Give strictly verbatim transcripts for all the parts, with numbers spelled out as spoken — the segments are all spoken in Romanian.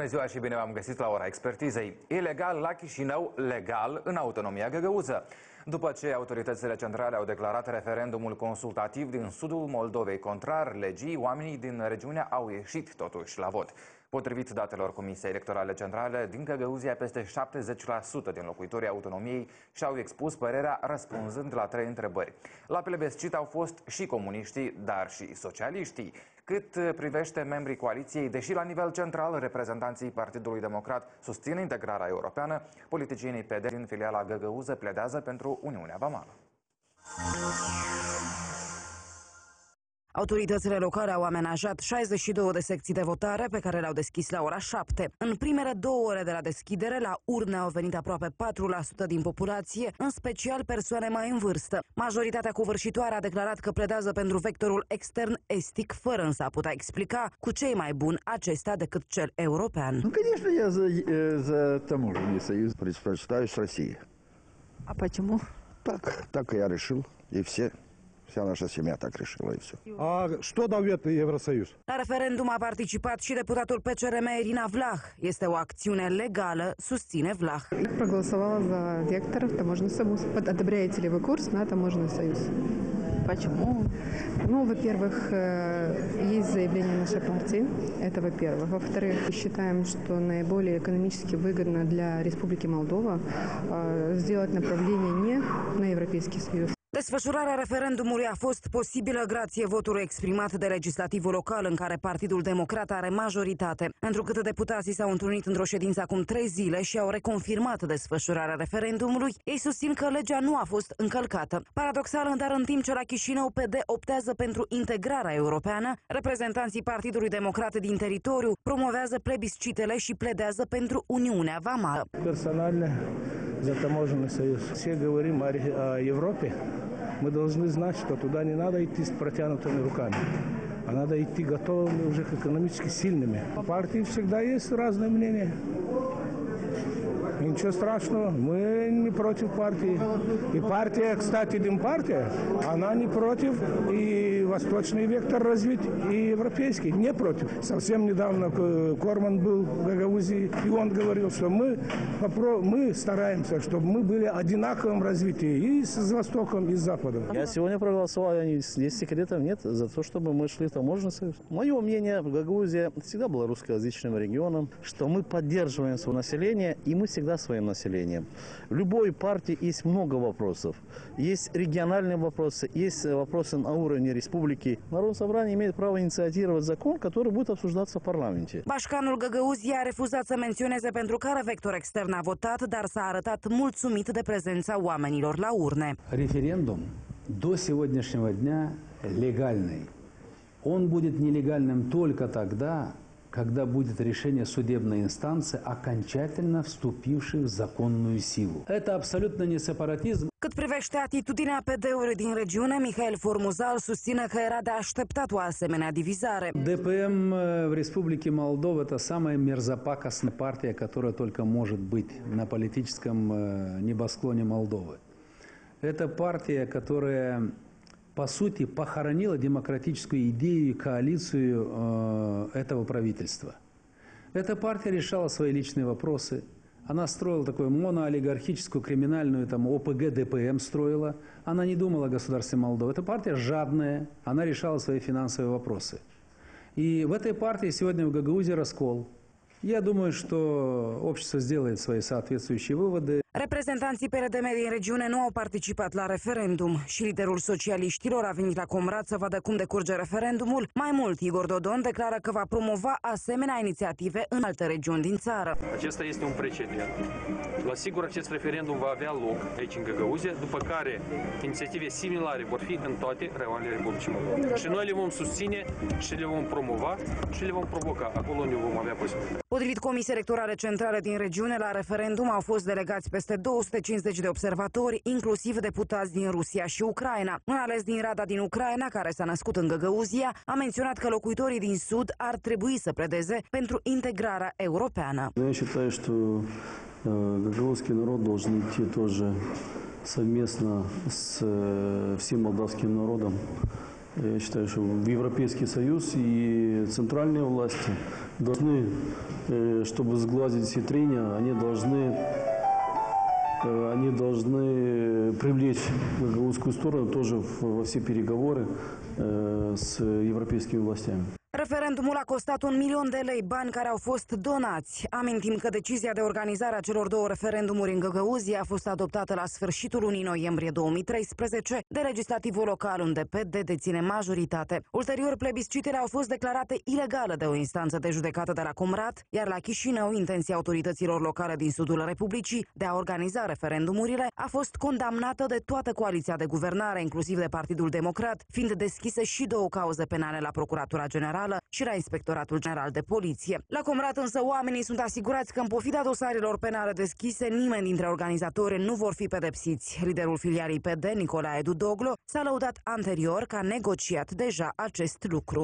Bună ziua și bine v-am găsit la ora expertizei. Ilegal la Chișinău, legal în autonomia găgăuză. După ce autoritățile centrale au declarat referendumul consultativ din sudul Moldovei contrar legii, oamenii din regiune au ieșit totuși la vot. Potrivit datelor Comisiei Electorale Centrale, din Găgăuzia, peste șaptezeci la sută din locuitorii autonomiei și-au expus părerea răspunzând la trei întrebări. La plebiscit au fost și comuniștii, dar și socialiștii. Cât privește membrii coaliției, deși la nivel central reprezentanții Partidului Democrat susțin integrarea europeană, politicienii P D din filiala Găgăuză pledează pentru Uniunea Vamală. Autoritățile locale au amenajat șaizeci și două de secții de votare pe care le-au deschis la ora șapte. În primele două ore de la deschidere, la urne au venit aproape patru la sută din populație, în special persoane mai în vârstă. Majoritatea covârșitoare a declarat că pledează pentru vectorul extern-estic, fără însă a putea explica cu ce e mai bun acesta decât cel european. Ну, конечно, я за, за таможенный союз. Предпочитаю с Россией. А почему? Так, так я решил, и все. Вся наша семья так решила, и все. А что дает Евросоюз? La referendum a participat și deputatul P C R M Irina Vlah. Este o acțiune legală, susține Vlah. Проголосовала за вектор в таможенный союз. Одобряете ли вы курс на таможенный союз? Почему? Ну, во-первых, есть заявление нашей партии, это во-первых. Во-вторых, считаем, что наиболее экономически выгодно для Республики Молдова сделать направление не на Европейский Союз. Desfășurarea referendumului a fost posibilă grație votului exprimat de legislativul local, în care Partidul Democrat are majoritate. Întrucât deputații s-au întrunit într-o ședință acum trei zile și au reconfirmat desfășurarea referendumului, ei susțin că legea nu a fost încălcată. Paradoxal, dar în timp ce la Chișinău P D optează pentru integrarea europeană, reprezentanții Partidului Democrat din teritoriu promovează plebiscitele și pledează pentru Uniunea Vamală. Personal, за таможенный союз. Все говорим о Европе. Мы должны знать, что туда не надо идти с протянутыми руками, а надо идти готовыми, уже экономически сильными. В партии всегда есть разные мнения. Ничего страшного, мы не против партии. И партия, кстати, Демпартия, она не против и восточный вектор развить, и европейский, не против. Совсем недавно Корман был в Гагаузии, и он говорил, что мы, мы стараемся, чтобы мы были одинаковым развитии и с Востоком, и с Западом. Я сегодня проголосовал, здесь секретов нет, за то, чтобы мы шли в таможенный союз. Мое мнение, Гагаузия всегда была русскоязычным регионом, что мы поддерживаем свое население, и мы всегда своим населением. В любой партии есть много вопросов. Есть региональные вопросы, есть вопросы на уровне республики. Народное собрание имеет право инициировать закон, который будет обсуждаться в парламенте. Bașcanul Găgăuziei a refuzat să menționeze pentru care vector extern a votat, dar s-a arătat mulțumit de prezența oamenilor la urne. Референдум до сегодняшнего дня легальный. Он будет нелегальным только тогда, когда будет решение судебной инстанции, окончательно вступившей в законную силу. Это абсолютно не сепаратизм. Cât privește atitudinea P D-ului din regiune, Mihail Formuzal susține că era de așteptat o asemenea divizare. Д П М в Республике Молдова – это самая мерзопакостная партия, которая только может быть на политическом небосклоне Молдовы. Это партия, которая по сути похоронила демократическую идею и коалицию э, этого правительства. Эта партия решала свои личные вопросы. Она строила такую моноолигархическую криминальную, там, О П Г, Д П М строила. Она не думала о государстве Молдовы. Эта партия жадная, она решала свои финансовые вопросы. И в этой партии сегодня в Гагаузии раскол. Я думаю, что общество сделает свои соответствующие выводы. Reprezentanții P R D M din regiune nu au participat la referendum și liderul socialiștilor a venit la Comrat să vadă cum decurge referendumul. Mai mult, Igor Dodon declară că va promova asemenea inițiative în alte regiuni din țară. Acesta este un precedent. La sigur, acest referendum va avea loc aici în Găgăuzia, după care inițiative similare vor fi în toate raioanele Republicii Moldova. Și noi le vom susține și le vom promova și le vom provoca acolo unde vom avea posibilitate. Potrivit Comisiei Electorale Centrale din regiune, la referendum au fost delegați peste două sute cincizeci de observatori, inclusiv deputați din Rusia și Ucraina. Un ales din Rada din Ucraina, care s-a născut în Găgăuzia, a menționat că locuitorii din Sud ar trebui să pledeze pentru integrarea europeană. Я считаю, что гагаузский народ должен идти тоже совместно с всем молдавским народом я считаю, что Европейский Союз и центральные власти должны, чтобы сгладить все трения, они должны, они должны привлечь гагаузскую сторону тоже во все переговоры с европейскими властями. Referendumul a costat un milion de lei, bani care au fost donați. Amintim că decizia de organizare a celor două referendumuri în Găgăuzia a fost adoptată la sfârșitul lunii noiembrie două mii treisprezece de legislativul local, unde P D deține majoritate. Ulterior, plebiscitele au fost declarate ilegale de o instanță de judecată de la Comrat, iar la Chișinău, intenția autorităților locale din sudul Republicii de a organiza referendumurile a fost condamnată de toată coaliția de guvernare, inclusiv de Partidul Democrat, fiind deschise și două cauze penale la Procuratura Generală și la Inspectoratul General de Poliție. La Comrat însă oamenii sunt asigurați că în pofida dosarelor penale deschise, nimeni dintre organizatori nu vor fi pedepsiți. Liderul filialei P D, Nicolae Dudoglu, s-a lăudat anterior că a negociat deja acest lucru.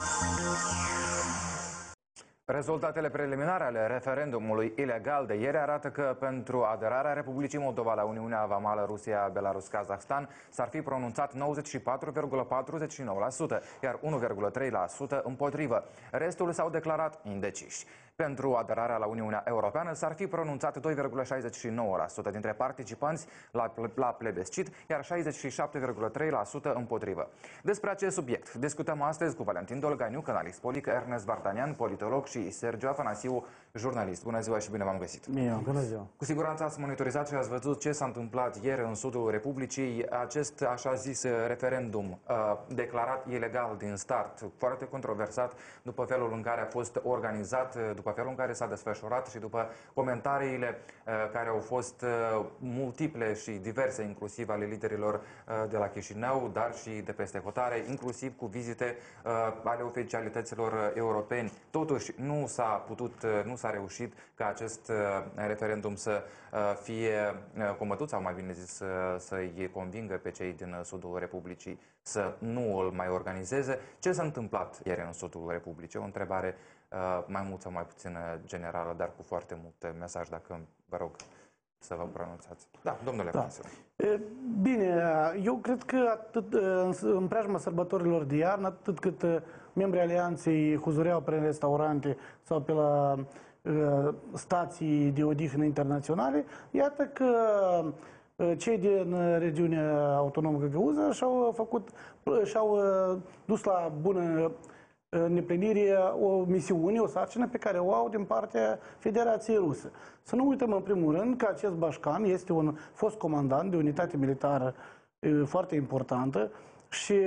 Rezultatele preliminare ale referendumului ilegal de ieri arată că pentru aderarea Republicii Moldova la Uniunea Vamală Rusia-Belarus-Kazahstan s-ar fi pronunțat nouăzeci și patru virgulă patruzeci și nouă la sută, iar unu virgulă trei la sută împotrivă. Restul s-au declarat indeciși. Pentru aderarea la Uniunea Europeană s-ar fi pronunțat doi virgulă șaizeci și nouă la sută dintre participanți la, la plebiscit, iar șaizeci și șapte virgulă trei la sută împotrivă. Despre acest subiect discutăm astăzi cu Valentin Dolganiuc, analist politic, Ernest Vartanian, politolog și Sergiu Afanasiu, jurnalist. Bună ziua și bine v-am găsit! Bine, bună ziua! Cu siguranță ați monitorizat și ați văzut ce s-a întâmplat ieri în sudul Republicii. Acest așa zis referendum uh, declarat ilegal din start, foarte controversat după felul în care a fost organizat, după felul în care s-a desfășurat și după comentariile uh, care au fost uh, multiple și diverse, inclusiv ale liderilor uh, de la Chișinău, dar și de peste hotare, inclusiv cu vizite uh, ale oficialităților europeni. Totuși, nu s-a putut, nu s-a reușit ca acest referendum să fie combătut, sau mai bine zis să-i convingă pe cei din sudul Republicii să nu îl mai organizeze. Ce s-a întâmplat ieri în sudul Republicii? O întrebare mai mult sau mai puțin generală, dar cu foarte mult mesaj, dacă vă rog să vă pronunțați. Da, domnule da. Franțu. Bine, eu cred că atât în preajma sărbătorilor de iarnă, atât cât membrii alianței huzureau prin restaurante sau pe la uh, stații de odihnă internaționale, iată că uh, cei din regiunea autonomă Găgăuză și-au făcut, și-au uh, dus la bună îndeplinire o misiune, o sarcină pe care o au din partea Federației Rusă. Să nu uităm în primul rând că acest Bașcan este un fost comandant de unitate militară uh, foarte importantă și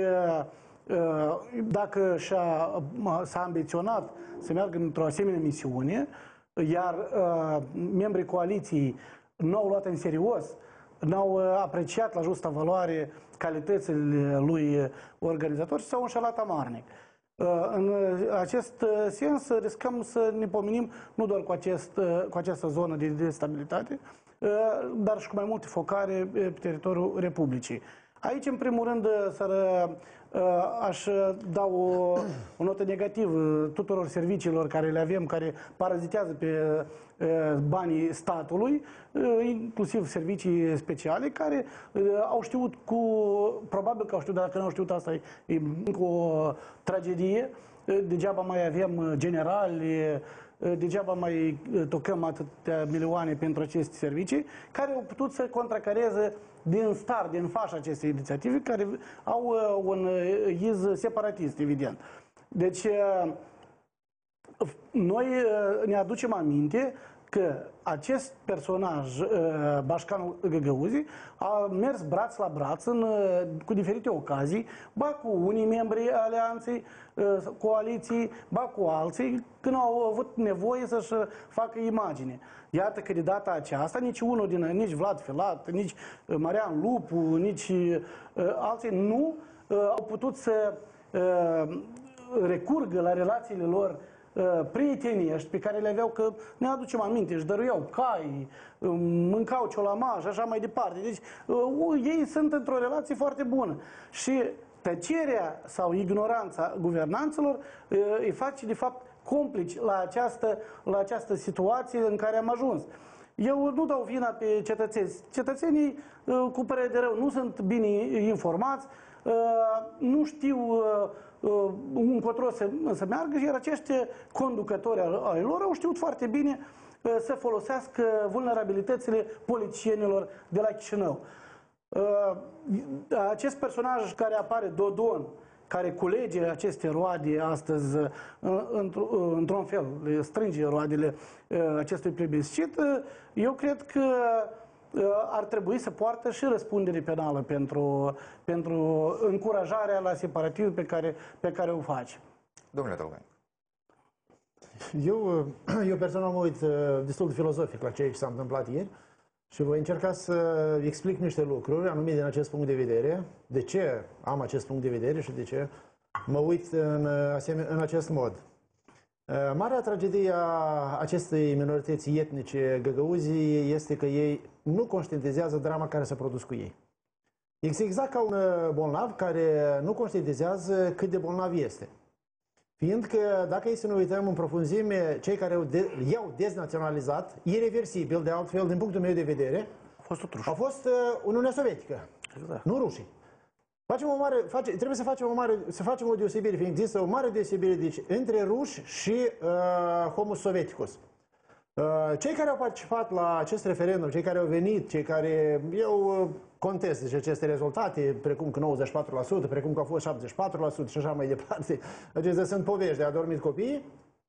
dacă s-a ambiționat să meargă într-o asemenea misiune, iar uh, membrii coaliției nu au luat în serios, n-au apreciat la justa valoare calitățile lui organizator și s-au înșelat amarnic. Uh, în acest sens riscăm să ne pomenim nu doar cu, acest, uh, cu această zonă de destabilitate, uh, dar și cu mai multe focare pe teritoriul Republicii. Aici, în primul rând, aș da o, o notă negativă tuturor serviciilor care le avem, care parazitează pe banii statului, inclusiv servicii speciale, care au știut cu, probabil că au știut, dacă nu au știut, asta e o tragedie. Degeaba mai avem generali, degeaba mai tocăm atâtea milioane pentru aceste servicii, care au putut să contracareze din start, din fașa acestei inițiative, care au un iz separatist, evident. Deci, noi ne aducem aminte că acest personaj, Bașcanul Găgăuzii, a mers braț la braț în, cu diferite ocazii, ba cu unii membri alianței, coaliții, ba cu alții, când au avut nevoie să-și facă imagine. Iată că de data aceasta nici unul din, nici Vlad Filat, nici Marian Lupu, nici alții nu au putut să recurgă la relațiile lor prieteniești pe care le aveau, că ne aducem aminte, își dăruiau cai, mâncau ciolamaj, așa mai departe. Deci ei sunt într-o relație foarte bună. Și tăcerea sau ignoranța guvernanților îi face, de fapt, complici la această, la această situație în care am ajuns. Eu nu dau vina pe cetățeni. Cetățenii, cu părere de rău, nu sunt bine informați, nu știu încotro să, să meargă, iar acești conducători ai lor au știut foarte bine să folosească vulnerabilitățile politicienilor de la Chișinău. Acest personaj care apare, Dodon, care culege aceste roade astăzi, într-un fel, le strânge roadele acestui plebiscit, eu cred că ar trebui să poartă și răspundere penală pentru, pentru încurajarea la separatism pe care, pe care o face. Domnule Tolgani. Eu, eu personal mă uit destul de filozofic la ceea ce s-a întâmplat ieri și voi încerca să explic niște lucruri, anume din acest punct de vedere, de ce am acest punct de vedere și de ce mă uit în, în acest mod. Marea tragedie a acestei minorități etnice găgăuzii este că ei nu conștientizează drama care s-a produs cu ei. Este exact ca un bolnav care nu conștientizează cât de bolnav este. Fiindcă, dacă e să ne uităm în profunzime, cei care i-au deznaționalizat, irreversibil, de altfel, din punctul meu de vedere, a fost, a fost uh, Uniunea Sovietică, exact. Nu rușii. Facem o mare, face, trebuie să facem o mare, să facem o deosebire, fiindcă există o mare deosebire deci, între ruși și uh, Homus Sovieticus. Uh, cei care au participat la acest referendum, cei care au venit, cei care eu uh, contest deci, aceste rezultate, precum că nouăzeci și patru la sută, precum că au fost șaptezeci și patru la sută și așa mai departe, acestea sunt povești de adormit copiii,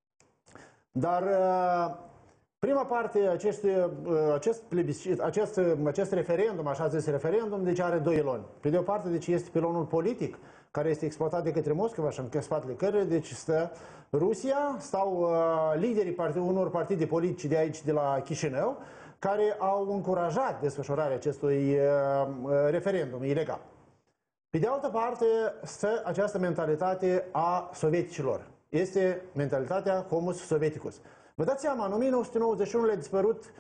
dar uh, prima parte, acest, acest, plebiscit, acest, acest referendum, așa zis referendum, deci are doi piloni. Pe de o parte, deci este pilonul politic, care este exploatat de către Moscova și în spatele căruia, deci stă Rusia, stau uh, liderii partid, unor partide politice de aici, de la Chișinău, care au încurajat desfășurarea acestui uh, referendum ilegal. Pe de altă parte, stă această mentalitate a sovieticilor. Este mentalitatea Homus Sovieticus. Vă dați seama, în o mie nouă sute nouăzeci și unu le-a dispărut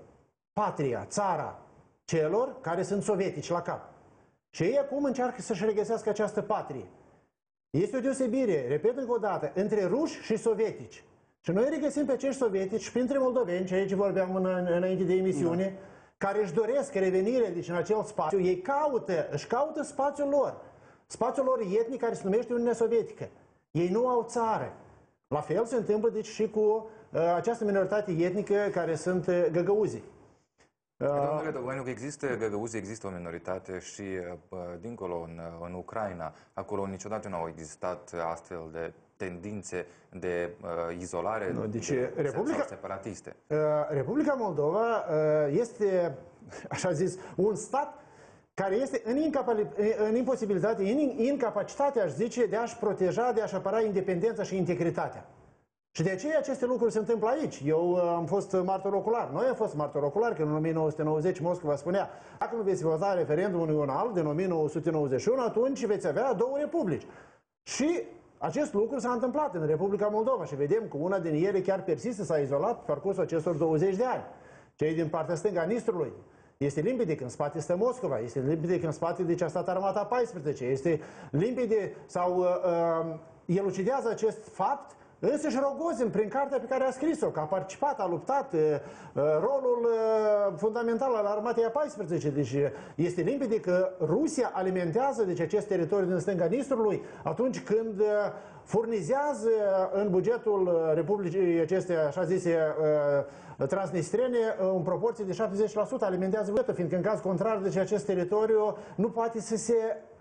patria, țara celor care sunt sovietici la cap. Și ei acum încearcă să-și regăsească această patrie. Este o deosebire, repet încă o dată, între ruși și sovietici. Și noi regăsim pe acești sovietici printre moldoveni, ceea ce vorbeam în, înainte de emisiune, da. Care își doresc revenire deci, în acel spațiu. Ei caută, își caută spațiul lor. Spațiul lor etnic care se numește Uniunea Sovietică. Ei nu au țară. La fel se întâmplă deci, și cu uh, această minoritate etnică care sunt uh, găgăuzii. Domnule Dogoniu, că există găgăuzii, există o minoritate și uh, dincolo în, în Ucraina, acolo niciodată nu au existat astfel de tendințe de uh, izolare, no, deci, de, Republica, separatiste. Uh, Republica Moldova uh, este, așa zis, un stat care este în, în imposibilitate, în incapacitate, aș zice, de a-și proteja, de a-și apăra independența și integritatea. Și de aceea aceste lucruri se întâmplă aici. Eu uh, am fost martor ocular. Noi am fost martor ocular când în o mie nouă sute nouăzeci Moscova spunea dacă nu veți vota referendumul unional din o mie nouă sute nouăzeci și unu, atunci veți avea două republici. Și acest lucru s-a întâmplat în Republica Moldova și vedem că una din ele chiar persistă, s-a izolat pe parcursul acestor douăzeci de ani. Cei din partea stângă a Nistrului. Este limpede că în spate stă Moscova, este limpede că în spate deci a stat Armata a paisprezece, este limpede sau uh, uh, elucidează acest fapt însăși Rogozin, prin cartea pe care a scris-o, că a participat, a luptat, uh, rolul uh, fundamental al Armatei a paisprezece. Deci este limpede că Rusia alimentează deci, acest teritoriu din stânga Nistrului atunci când uh, furnizează în bugetul Republicii acestea, așa zise, uh, transnistrene, în proporție de șaptezeci la sută alimentează bugetul, fiindcă în caz contrar, deci acest teritoriu nu poate să se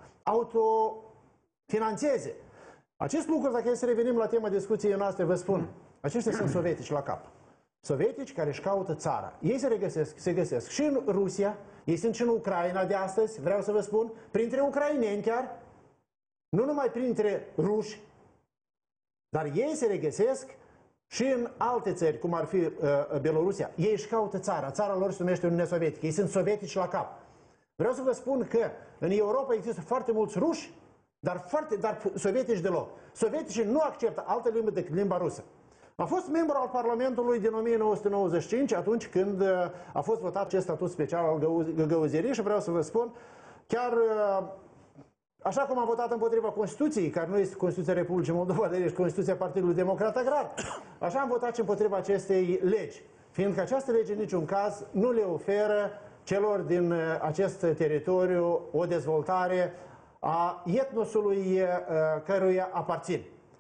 autofinanțeze. Acest lucru, dacă e să revenim la tema discuției noastre, vă spun, aceștia sunt sovietici la cap. Sovietici care își caută țara. Ei se regăsesc, se găsesc și în Rusia, ei sunt și în Ucraina de astăzi, vreau să vă spun, printre ucraineni chiar, nu numai printre ruși, dar ei se regăsesc și în alte țări, cum ar fi uh, Belorusia. Ei își caută țara, țara lor se numește Uniunea Sovietică, ei sunt sovietici la cap. Vreau să vă spun că în Europa există foarte mulți ruși, Dar, foarte, dar sovietici deloc. Sovieticii nu acceptă altă limbă decât limba rusă. A fost membru al Parlamentului din o mie nouă sute nouăzeci și cinci, atunci când a fost votat acest statut special al găgăuzierii și vreau să vă spun, chiar așa cum am votat împotriva Constituției, care nu este Constituția Republicii Moldova, dar este Constituția Partidului Democrat Agrar, așa am votat și împotriva acestei legi, fiindcă această lege în niciun caz nu le oferă celor din acest teritoriu o dezvoltare a etnosului căruia aparțin.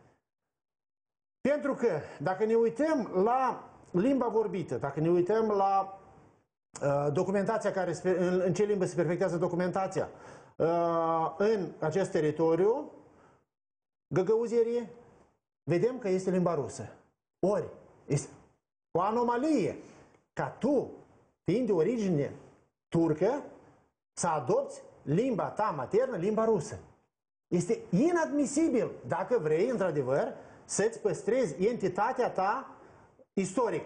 Pentru că dacă ne uităm la limba vorbită, dacă ne uităm la uh, documentația care, în, în ce limbă se perfectează documentația uh, în acest teritoriu, găgăuzierie, vedem că este limba rusă. Ori, este o anomalie ca tu, fiind de origine turcă, să adopți limba ta maternă, limba rusă. Este inadmisibil dacă vrei, într-adevăr, să-ți păstrezi entitatea ta istorică.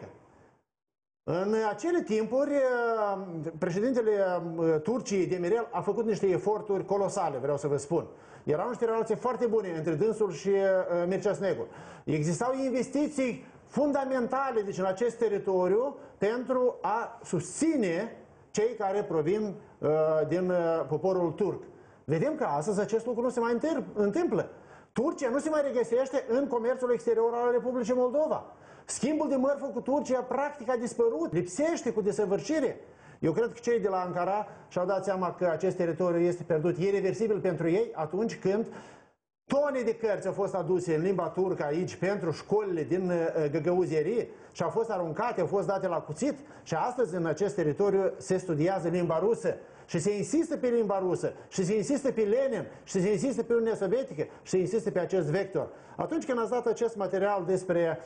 În acele timpuri, președintele Turciei, Demirel, a făcut niște eforturi colosale, vreau să vă spun. Erau niște relații foarte bune între dânsul și Mircea Snegur. Existau investiții fundamentale deci, în acest teritoriu pentru a susține cei care provin uh, din uh, poporul turc. Vedem că astăzi acest lucru nu se mai întâmplă. Turcia nu se mai regăsește în comerțul exterior al Republicii Moldova. Schimbul de mărfă cu Turcia practic a dispărut, lipsește cu desăvârșire. Eu cred că cei de la Ankara și-au dat seama că acest teritoriu este pierdut, e irreversibil pentru ei atunci când tone de cărți au fost aduse în limba turcă aici pentru școlile din uh, găgăuzierie și au fost aruncate, au fost date la cuțit și astăzi în acest teritoriu se studiază limba rusă și se insistă pe limba rusă și se insistă pe Lenin și se insistă pe Uniunea Sovietică și se insistă pe acest vector. Atunci când ați dat acest material despre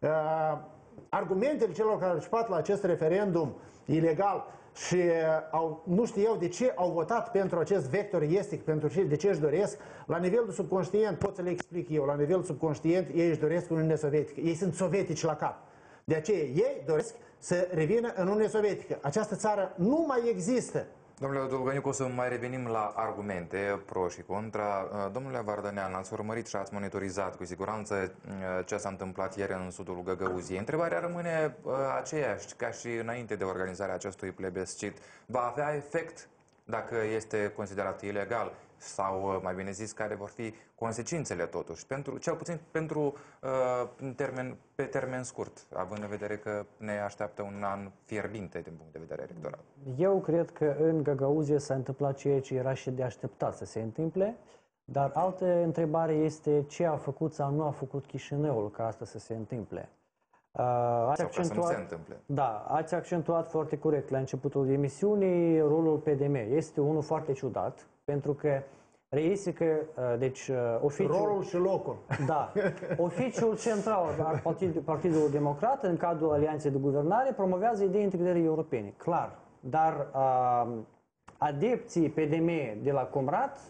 uh, argumentele celor care au participat la acest referendum ilegal și au, nu știau de ce au votat pentru acest vector estic, pentru ce, de ce își doresc, la nivelul subconștient, pot să le explic eu, la nivelul subconștient ei își doresc Uniunea Sovietică. Ei sunt sovietici la cap. De aceea ei doresc să revină în Uniunea Sovietică. Această țară nu mai există. Domnule Dolganiuc, o să mai revenim la argumente pro și contra. Domnule Vardanean, ați urmărit și ați monitorizat cu siguranță ce s-a întâmplat ieri în sudul Găgăuziei. Întrebarea rămâne aceeași ca și înainte de organizarea acestui plebiscit. Va avea efect dacă este considerat ilegal? Sau, mai bine zis, care vor fi consecințele totuși, pentru, cel puțin pentru, uh, în termen, pe termen scurt, având în vedere că ne așteaptă un an fierbinte din punct de vedere electoral? Eu cred că în Găgăuzie s-a întâmplat ceea ce era și de așteptat să se întâmple, dar altă întrebare este ce a făcut sau nu a făcut Chișinăul ca asta să se întâmple. Uh, ați sau accentuat, ca să nu se întâmple. Da, ați accentuat foarte corect la începutul emisiunii rolul P D M. Este unul foarte ciudat, pentru că reiese că, deci, oficiul... Rolul și locul. Da. Oficiul central al Partidului, Partidului Democrat, în cadrul Alianței de Guvernare, promovează ideea integrării europene. Clar. Dar uh, adepții P D M de la Comrat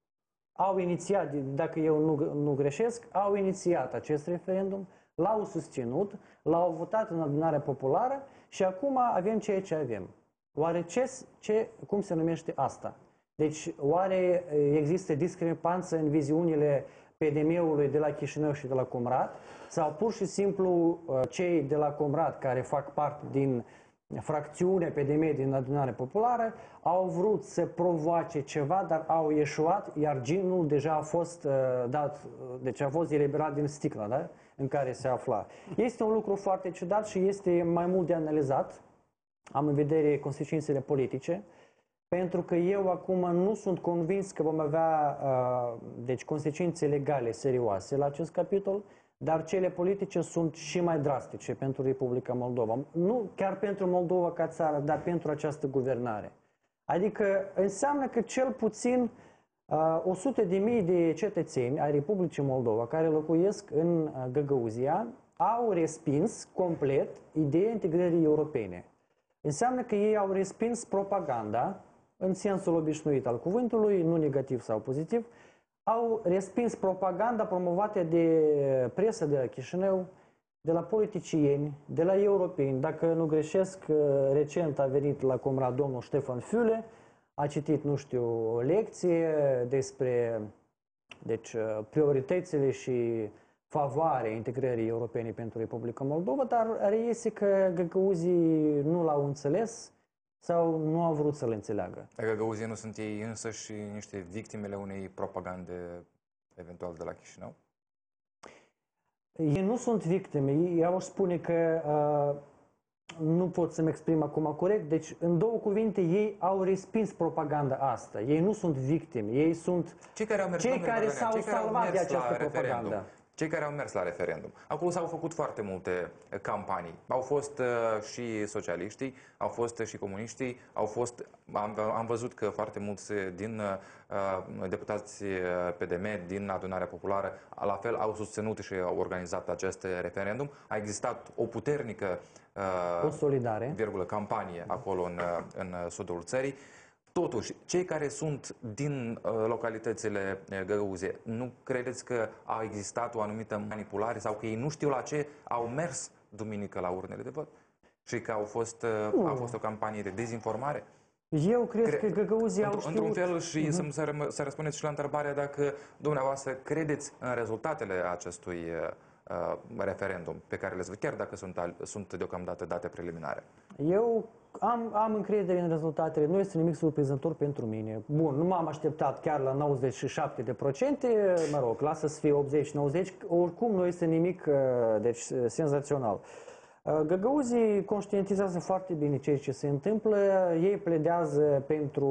au inițiat, dacă eu nu, nu greșesc, au inițiat acest referendum, l-au susținut, l-au votat în adunarea populară și acum avem ceea ce avem. Oare ce, ce, cum se numește asta? Deci, oare există discrepanță în viziunile P D M-ului de la Chișinău și de la Comrat? Sau pur și simplu cei de la Comrat, care fac parte din fracțiunea P D M din adunarea populară, au vrut să provoace ceva, dar au eșuat, iar ginul deja a fost uh, dat, deci a fost eliberat din sticla, da? În care se afla. Este un lucru foarte ciudat și este mai mult de analizat. Am în vedere consecințele politice. Pentru că eu acum nu sunt convins că vom avea uh, deci, consecințe legale serioase la acest capitol, dar cele politice sunt și mai drastice pentru Republica Moldova. Nu chiar pentru Moldova ca țară, dar pentru această guvernare. Adică înseamnă că cel puțin uh, o sută de mii de cetățeni ai Republicii Moldova care locuiesc în uh, Găgăuzia au respins complet ideea integrării europene. Înseamnă că ei au respins propaganda în sensul obișnuit al cuvântului, nu negativ sau pozitiv, au respins propaganda promovată de presă de la Chișinău, de la politicieni, de la europeni. Dacă nu greșesc, recent a venit la Comrat domnul Ștefan Füle, a citit, nu știu, o lecție despre deci, prioritățile și favoarea integrării europene pentru Republica Moldova, dar reiese că găgăuzii nu l-au înțeles sau nu au vrut să-l înțeleagă. Găgăuzii nu sunt ei însă și niște victimele unei propagande eventual de la Chișinău? Ei nu sunt victime. Eu aș spune că uh, nu pot să-mi exprim acum corect, deci în două cuvinte ei au respins propaganda asta. Ei nu sunt victime, ei sunt cei care, au mers, cei care s-au cei care salvat au de mers această la propagandă. referendum. Cei care au mers la referendum. Acolo s-au făcut foarte multe campanii. Au fost uh, și socialiștii, au fost și comuniștii, au fost, am, am văzut că foarte mulți din uh, deputați P D M, din Adunarea Populară, la fel au susținut și au organizat acest referendum. A existat o puternică uh, consolidare, virgulă, campanie acolo în, în sudul țării. Totuși, cei care sunt din uh, localitățile găgăuze, nu credeți că a existat o anumită manipulare sau că ei nu știu la ce au mers duminică la urnele de vot? Și că au fost, uh, a fost o campanie de dezinformare? Eu cred Cre că găgăuzii au știut... Într-un fel și uh-huh. să, să răspundeți și la întrebarea dacă dumneavoastră credeți în rezultatele acestui uh, referendum pe care le văd, chiar dacă sunt, sunt deocamdată date preliminare. Eu am, am încredere în rezultatele, nu este nimic surprinzător pentru mine. Bun, nu m-am așteptat chiar la nouăzeci și șapte de procente, mă rog, lasă să fie optzeci nouăzeci, oricum nu este nimic deci, senzațional. Găgăuzii conștientizează foarte bine ceea ce se întâmplă, ei pledează pentru...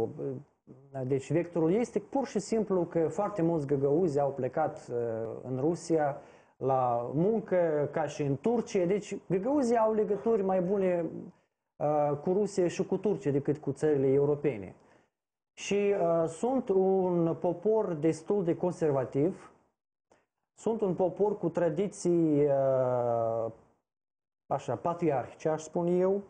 Deci vectorul este pur și simplu că foarte mulți găgăuzi au plecat în Rusia la muncă, ca și în Turcia, deci găgăuzii au legături mai bune cu Rusia și cu Turcia decât cu țările europene. Și uh, sunt un popor destul de conservativ, sunt un popor cu tradiții uh, așa, patriarhice, aș spune eu.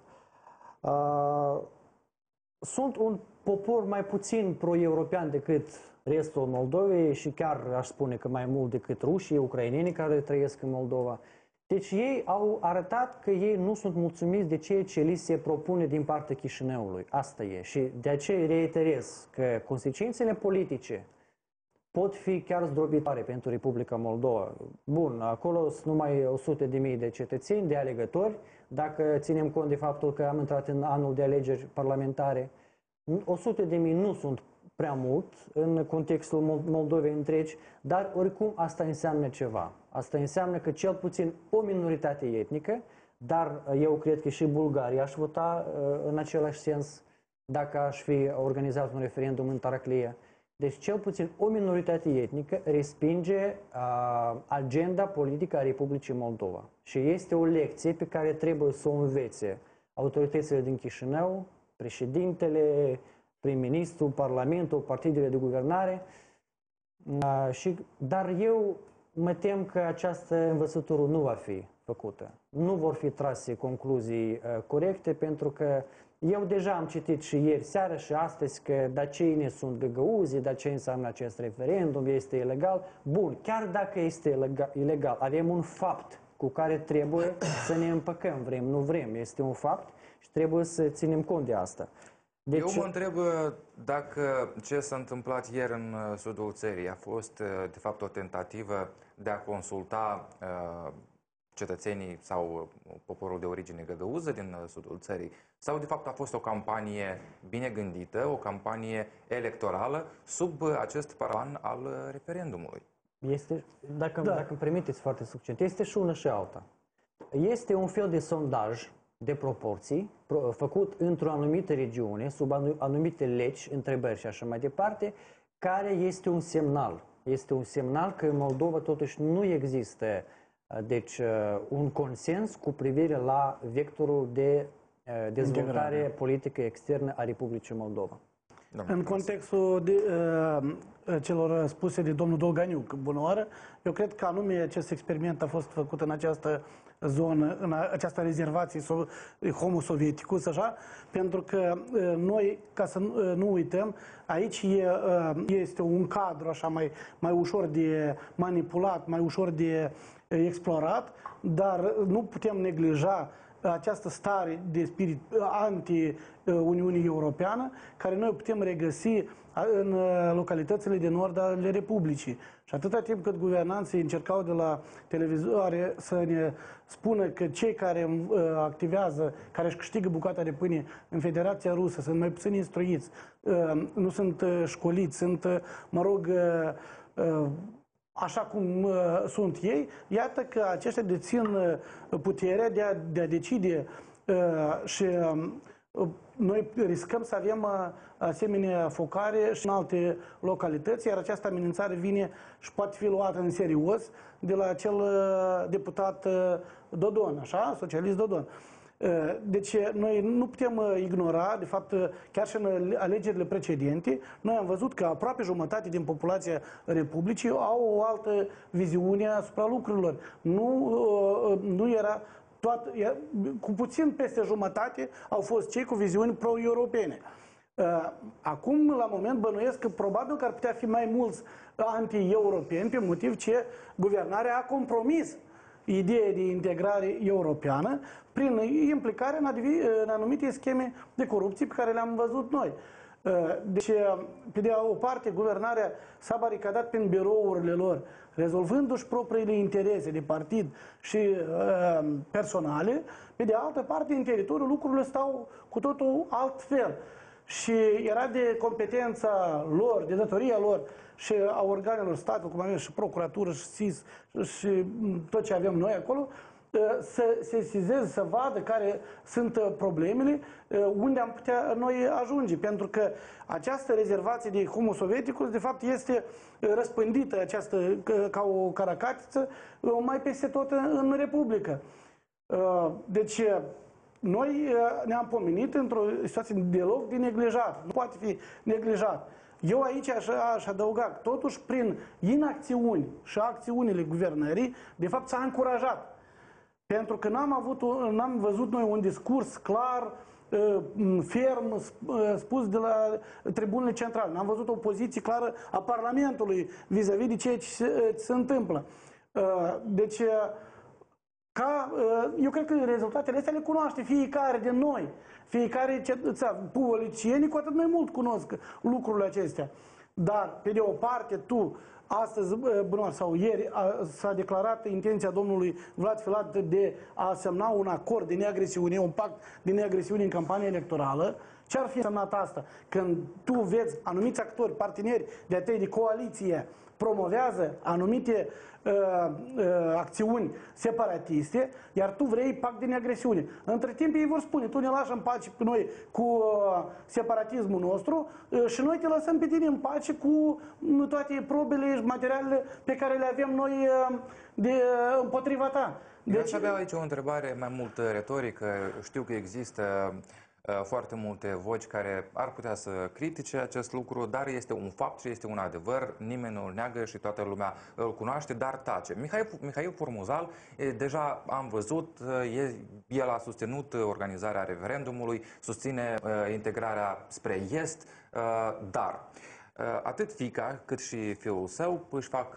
Uh, sunt un popor mai puțin pro-european decât restul Moldovei și chiar aș spune că mai mult decât rușii, ucrainenii care trăiesc în Moldova. Deci ei au arătat că ei nu sunt mulțumiți de ceea ce li se propune din partea Chișinăului. Asta e. Și de aceea reiterez că consecințele politice pot fi chiar zdrobitoare pentru Republica Moldova. Bun, acolo sunt numai o sută de mii de cetățeni, de alegători. Dacă ținem cont de faptul că am intrat în anul de alegeri parlamentare, o sută de mii nu sunt prea mult în contextul Moldovei întregi, dar oricum asta înseamnă ceva. Asta înseamnă că cel puțin o minoritate etnică, dar eu cred că și Bulgaria aș vota în același sens dacă aș fi organizat un referendum în Taraclia. Deci cel puțin o minoritate etnică respinge uh, agenda politică a Republicii Moldova. Și este o lecție pe care trebuie să o învețe autoritățile din Chișinău, președintele, prim-ministru, parlamentul, partidele de guvernare. Uh, și, dar eu mă tem că această învățătură nu va fi făcută. Nu vor fi trase concluzii uh, corecte, pentru că eu deja am citit și ieri seară și astăzi că daceinii sunt găgăuzii, dar ce înseamnă acest referendum, este ilegal. Bun, chiar dacă este ilegal, avem un fapt cu care trebuie să ne împăcăm, vrem, nu vrem. Este un fapt și trebuie să ținem cont de asta. Deci... Eu mă întreb dacă ce s-a întâmplat ieri în sudul țării a fost de fapt o tentativă de a consulta uh, cetățenii sau poporul de origine găgăuză din sudul țării, sau de fapt a fost o campanie bine gândită, o campanie electorală sub acest paravan al referendumului. Este, dacă, da. dacă îmi permiteți foarte succint, este și una și alta. Este un fel de sondaj de proporții făcut într-o anumită regiune, sub anumite legi, întrebări și așa mai departe, care este un semnal. Este un semnal că în Moldova totuși nu există deci un consens cu privire la vectorul de dezvoltare Integrare. politică externă a Republicii Moldova. În contextul de, uh, celor spuse de domnul Dolganiuc, bună oară, eu cred că anume acest experiment a fost făcut în această zonă, în această rezervație Homo Sovieticus, așa, pentru că uh, noi, ca să uh, nu uităm, aici e, uh, este un cadru așa mai, mai ușor de manipulat, mai ușor de uh, explorat, dar nu putem neglija această stare de spirit anti-Uniunii Europeană, care noi putem regăsi în localitățile de nord ale Republicii. Și atâta timp cât guvernanții încercau de la televizoare să ne spună că cei care activează, care își câștigă bucata de pâine în Federația Rusă sunt mai puțin instruiți, nu sunt școliți, sunt, mă rog, așa cum uh, sunt ei, iată că aceștia dețin uh, puterea de a, de a decide și noi riscăm să avem asemenea focare și în alte localități, iar această amenințare vine și poate fi luată în serios de la acel deputat Dodon, așa, socialist Dodon. Deci noi nu putem ignora, de fapt, chiar și în alegerile precedente, noi am văzut că aproape jumătate din populația Republicii au o altă viziune asupra lucrurilor. Nu, nu era toată, cu puțin peste jumătate au fost cei cu viziuni pro-europene. Acum, la moment, bănuiesc că probabil că ar putea fi mai mulți anti-europeni pe motiv ce guvernarea a compromis ideea de integrare europeană prin implicare în anumite scheme de corupție pe care le-am văzut noi. Deci, pe de o parte, guvernarea s-a baricadat prin birourile lor, rezolvându-și propriile interese de partid și uh, personale. Pe de altă parte, în teritoriu, lucrurile stau cu totul altfel. Și era de competența lor, de datoria lor și a organelor statului, cum avem și procuratură, și S I S, și tot ce avem noi acolo, să se sesizeze, să vadă care sunt problemele, unde am putea noi ajunge. Pentru că această rezervație de Homo Sovieticus, de fapt, este răspândită această, ca o caracatiță mai peste tot în Republică. Deci, noi ne-am pomenit într-o situație deloc de neglijat. Nu poate fi neglijat. Eu aici aș, aș adăuga, totuși, prin inacțiuni și acțiunile guvernării, de fapt, s-a încurajat. Pentru că n-am avut, n-am văzut noi un discurs clar, ferm, spus de la tribunele centrale. N-am văzut o poziție clară a Parlamentului vis-a-vis de ceea ce se, se întâmplă. Deci, ca, eu cred că rezultatele astea le cunoaște fiecare din noi. Fiecare cetățean, politicienii cu atât mai mult cunosc lucrurile acestea. Dar, pe de o parte, tu, astăzi, bună, sau ieri, s-a declarat intenția domnului Vlad Filat de a semna un acord de neagresiune, un pact de neagresiune în campanie electorală. Ce ar fi semnat asta? Când tu vezi anumiți actori, parteneri de-a tăi de coaliție, promovează anumite uh, uh, acțiuni separatiste, iar tu vrei pact de neagresiune. Între timp ei vor spune, tu ne lași în pace pe noi cu uh, separatismul nostru uh, și noi te lăsăm pe tine în pace cu uh, toate probele și materialele pe care le avem noi uh, de, uh, împotriva ta. Deci... Eu aș avea aici o întrebare mai mult retorică. Știu că există foarte multe voci care ar putea să critique acest lucru, dar este un fapt și este un adevăr, nimeni nu îl neagă și toată lumea îl cunoaște, dar tace. Mihail, Mihail Formuzal, deja am văzut, el a susținut organizarea referendumului, susține integrarea spre est, dar atât fiica cât și fiul său își fac,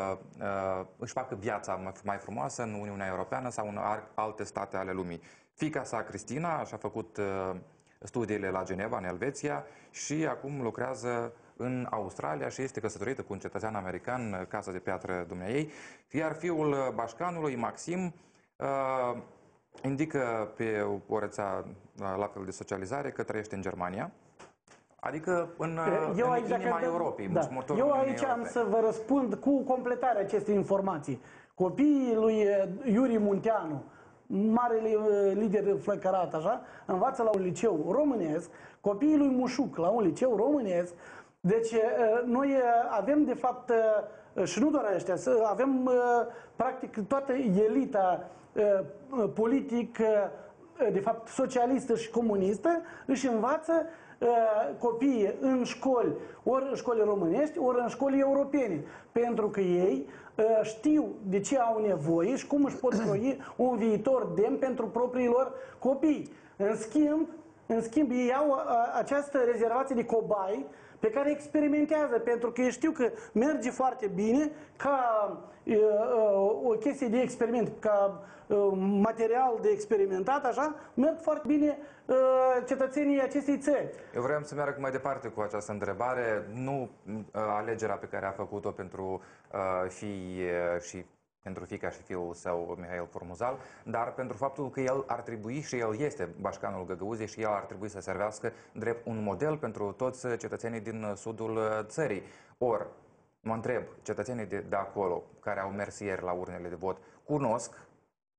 își fac viața mai frumoasă în Uniunea Europeană sau în alte state ale lumii. Fiica sa, Cristina, și-a făcut uh, studiile la Geneva, în Elveția, și acum lucrează în Australia și este căsătorită cu un cetățean american, Casa de Piatră dumneaei. Iar fiul bașcanului, Maxim, uh, indică pe o rețea la fel de socializare că trăiește în Germania. Adică în, eu în aici, inima că, Europei. Da. Eu aici am să vă răspund cu completarea acestei informații. Copiii lui Iuri Munteanu, marele lider flăcărat, așa, învață la un liceu românesc, copiii lui Mușuc la un liceu românesc. Deci noi avem, de fapt, și nu doar ăștia, avem practic toată elita politic, de fapt socialistă și comunistă, își învață copiii în școli, ori în școli românești, ori în școli europene, pentru că ei știu de ce au nevoie și cum își pot croi un viitor demn pentru propriilor copii. În schimb, în schimb ei au această rezervație de cobai pe care experimentează, pentru că ei știu că merge foarte bine ca o chestie de experiment, ca material de experimentat, așa, merg foarte bine cetățenii acestei țări. Eu vreau să merg mai departe cu această întrebare, nu alegerea pe care a făcut-o pentru fii și pentru fiica și fiul său, Mihail Formuzal, dar pentru faptul că el ar trebui, și el este bașcanul Găgăuziei, și el ar trebui să servească drept un model pentru toți cetățenii din sudul țării. Or, mă întreb, cetățenii de, de acolo, care au mers ieri la urnele de vot, cunosc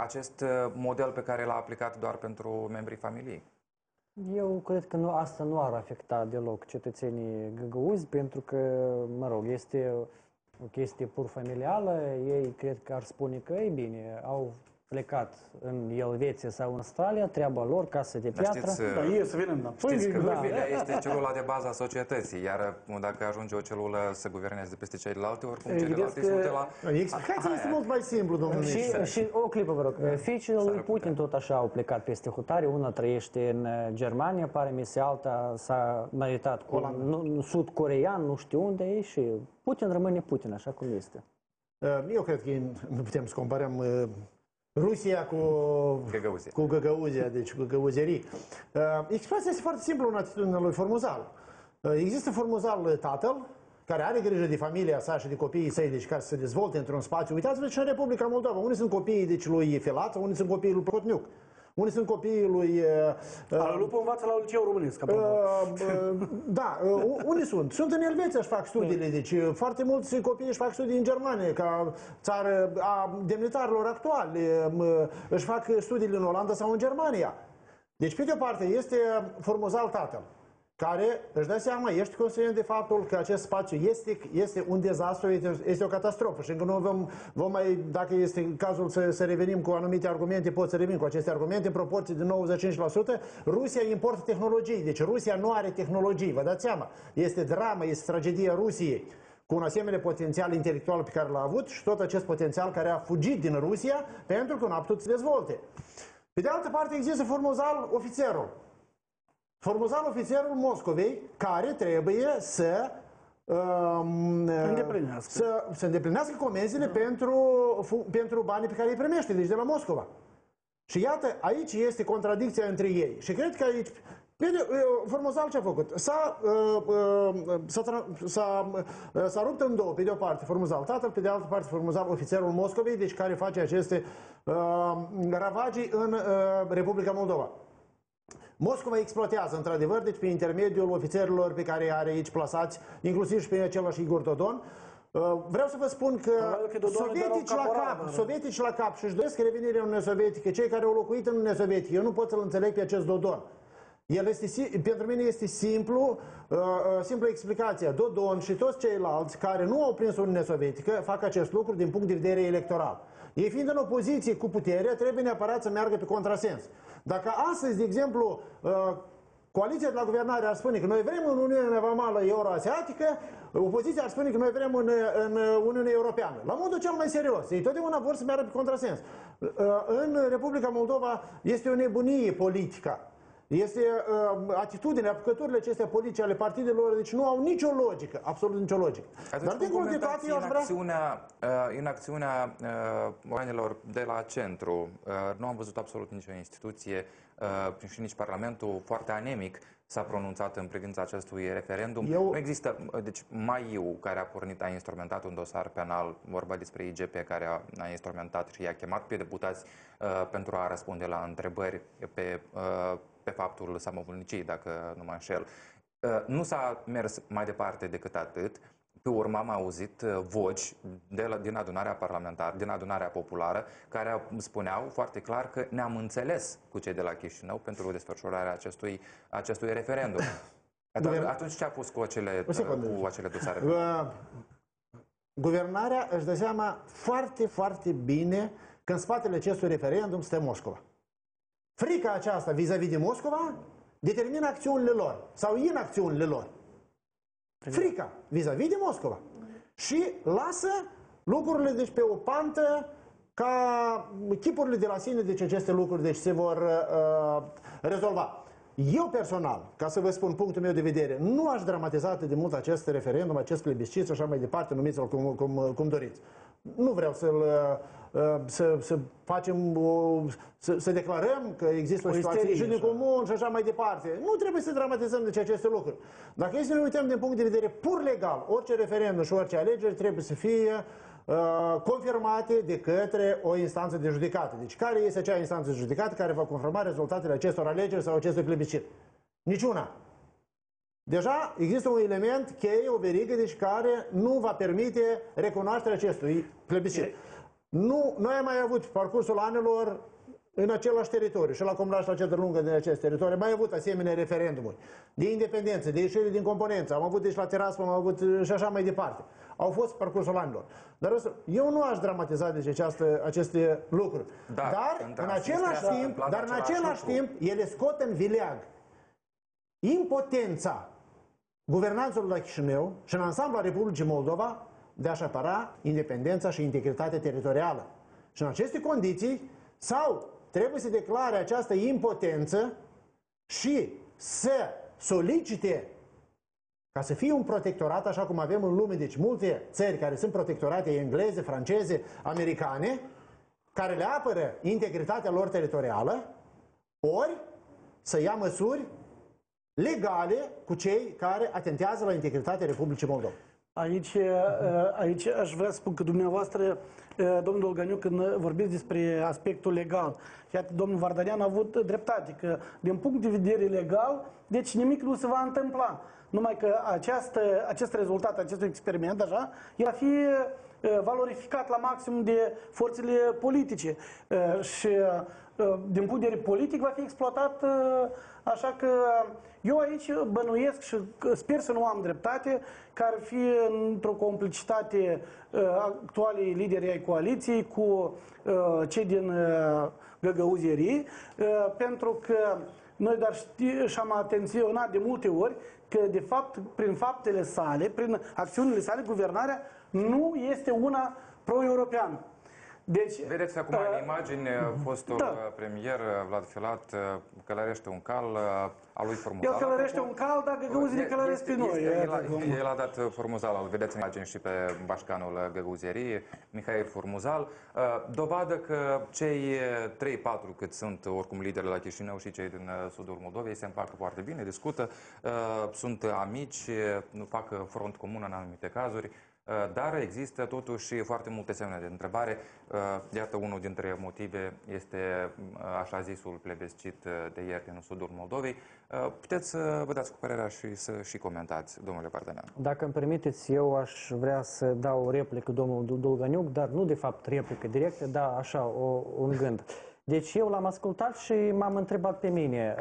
acest model pe care l-a aplicat doar pentru membrii familiei? Eu cred că nu, asta nu ar afecta deloc cetățenii găgăuzi, pentru că, mă rog, este o chestie pur familială. Ei cred că ar spune că, ei bine, au plecat în Elveția sau în Australia, treaba lor, casă de piatră. Știți, Da, ei să vină înapoi. știți că Da. familia este celula de bază a societății, iar dacă ajunge o celulă să guverneze de peste celelalte, oricum celelalte sunt de la... Explicația este mult mai simplu, domnule. Și, și o clipă, vă rog. Fiicele lui Putin tot așa au plecat peste hotare. Una trăiește în Germania, pare mi se, alta s-a maritat cu un sud-corean, nu știu unde, și Putin rămâne Putin, așa cum este. Eu cred că nu putem să comparăm Rusia cu Găgăuzie. cu Găgăuzia, deci cu găgăuzerii. Expresia este foarte simplă în atitudinea lui Formuzal. Există Formuzal tatăl, care are grijă de familia sa și de copiii săi, deci care se dezvolte într-un spațiu. Uitați-vă și în Republica Moldova. Unii sunt copiii deci, lui Filat, unii sunt copiii lui Procotniuc. Unii sunt copiii lui... Uh, Al lupul învață la liceu românesc. Uh, uh, da, uh, unii sunt. Sunt în Elveția, își fac studiile, deci foarte mulți copii își fac studii în Germania, ca țară a demnitarilor actuali, uh, își fac studiile în Olanda sau în Germania. Deci, pe de o parte, este Formuzal tatăl, care își dă seama, ești conștient de faptul că acest spațiu este, este un dezastru, este o catastrofă și încă nu vom, vom mai, dacă este cazul să, să revenim cu anumite argumente, pot să revin cu aceste argumente, în proporție de nouăzeci și cinci la sută, Rusia importă tehnologii, deci Rusia nu are tehnologii, vă dați seama, este dramă, este tragedia Rusiei, cu un asemenea potențial intelectual pe care l-a avut și tot acest potențial care a fugit din Rusia pentru că nu a putut să dezvolte. Pe de altă parte există Formuzal ofițerul. Formuzal ofițerul Moscovei, care trebuie să, um, îndeplinească. să, să îndeplinească comenzile da. pentru, pentru banii pe care îi primește, deci de la Moscova. Și iată, aici este contradicția între ei. Și cred că aici, bine, Formuzal ce a făcut? S-a, s-a rupt în două, pe de o parte Formuzal tatăl, pe de altă parte Formuzal ofițerul Moscovei, deci care face aceste uh, ravagii în uh, Republica Moldova. Moscova exploatează, într-adevăr, deci pe intermediul ofițerilor pe care are aici plasați, inclusiv și pe același Igor Dodon. Vreau să vă spun că, că sovietici, la cap, sovietici la cap și-și doresc revenirea în Uniunea Sovietică, cei care au locuit în Uniunea Sovietică, eu nu pot să-l înțeleg pe acest Dodon. El este, pentru mine este simplu, uh, simplu explicația. Dodon și toți ceilalți care nu au prins Uniunea Sovietică fac acest lucru din punct de vedere electoral. Ei fiind în opoziție cu puterea, trebuie neapărat să meargă pe contrasens. Dacă astăzi, de exemplu, uh, coaliția de la guvernare ar spune că noi vrem în Uniunea Vamală Euroasiatică, opoziția ar spune că noi vrem în, în Uniunea Europeană. La modul cel mai serios. Ei totdeauna vor să meargă pe contrasens. Uh, în Republica Moldova este o nebunie politică. Este uh, atitudinea, apucăturile acestea politice ale partidelor, deci nu au nicio logică, absolut nicio logică. Atunci, dar dincolo de toate, eu aș vrea... Acțiunea, uh, în acțiunea uh, oamenilor de la centru, uh, nu am văzut absolut nicio instituție uh, și nici Parlamentul foarte anemic s-a pronunțat în privința acestui referendum. Eu... Nu există, deci Maiu, care a pornit, a instrumentat un dosar penal, vorba despre I G P, care a, a instrumentat și i-a chemat pe deputați uh, pentru a răspunde la întrebări pe uh, pe faptul samovolniciei, dacă nu mă înșel. Nu s-a mers mai departe decât atât. Pe urmă am auzit voci de la, din adunarea parlamentară, din adunarea populară, care spuneau foarte clar că ne-am înțeles cu cei de la Chișinău pentru desfășurarea acestui, acestui referendum. Atunci, atunci ce a pus cu acele, cu acele dosare? Guvernarea își dă seama foarte, foarte bine că în spatele acestui referendum stă Moscova. Frica aceasta vis-a-vis de Moscova determină acțiunile lor sau inacțiunile lor. Frica vis-a-vis de Moscova. Și lasă lucrurile deci pe o pantă ca chipurile de la sine, deci aceste lucruri deci se vor uh, rezolva. Eu personal, ca să vă spun punctul meu de vedere, nu aș dramatiza atât de mult acest referendum, acest plebiscit și așa mai departe, numiți-l cum, cum, cum doriți. Nu vreau să-l Să, să facem o, să, să declarăm că există o, o situație și de comun și așa mai departe. Nu trebuie să dramatizăm deci aceste lucruri. Dacă este să ne uităm din punct de vedere pur legal, orice referendum și orice alegeri trebuie să fie uh, confirmate de către o instanță de judecată. Deci care este acea instanță de judecată care va confirma rezultatele acestor alegeri sau acestui plebiscit? Niciuna. Deja există un element cheie, o verigă, deci care nu va permite recunoașterea acestui plebiscit. Nu, noi am mai avut parcursul anilor în același teritoriu și la Comuna și la Centră Lungă din acest teritoriu, mai avut asemenea referendumuri de independență, de ieșire din componență, am avut deci la Tiraspol, am avut și așa mai departe. Au fost parcursul anilor. Dar eu nu aș dramatiza deci această, aceste lucruri. Da, dar în același timp, dar în același timp, ele scot în vileag impotența guvernanților la Chișinău și în ansamblu Republicii Moldova de a-și apăra independența și integritatea teritorială. Și în aceste condiții, sau trebuie să declare această impotență și să solicite ca să fie un protectorat, așa cum avem în lume, deci multe țări care sunt protectorate engleze, franceze, americane, care le apără integritatea lor teritorială, ori să ia măsuri legale cu cei care atentează la integritatea Republicii Moldova. Aici, aici aș vrea să spun că dumneavoastră, domnul Dolganiuc, când vorbiți despre aspectul legal, iată, domnul Vardanian a avut dreptate, că din punct de vedere legal, deci nimic nu se va întâmpla. Numai că această, acest rezultat, acest experiment, așa, el va fi valorificat la maxim de forțele politice și din punct de vedere politic va fi exploatat, așa că eu aici bănuiesc și sper să nu am dreptate, că ar fi într-o complicitate actualii lideri ai coaliției cu cei din găgăuzerii, pentru că noi doar știi, și-am atenționat de multe ori că, de fapt, prin faptele sale, prin acțiunile sale, guvernarea nu este una pro-europeană. Deci, vedeți acum în imagini fostul da. premier Vlad Filat călărește un cal al lui Formuzal. El călărește un cal, dar găgăuzile călăresc pe noi. El a dat Formuzal, îl vedeți în imagini și pe bașcanul găgăuzierii, Mihail Formuzal. Dovadă că cei trei patru cât sunt oricum lideri la Chișinău și cei din sudul Moldovei se împacă foarte bine, discută, sunt amici, fac front comun în anumite cazuri. Dar există totuși foarte multe semne de întrebare. Iată, unul dintre motive este așa zisul plebiscit de ieri din sudul Moldovei. Puteți să vă dați cu părerea și să și comentați, domnule Vardanean. Dacă îmi permiteți, eu aș vrea să dau o replică domnul Dolganiuc, dar nu de fapt replică directă, dar așa, o, un gând. Deci eu l-am ascultat și m-am întrebat pe mine,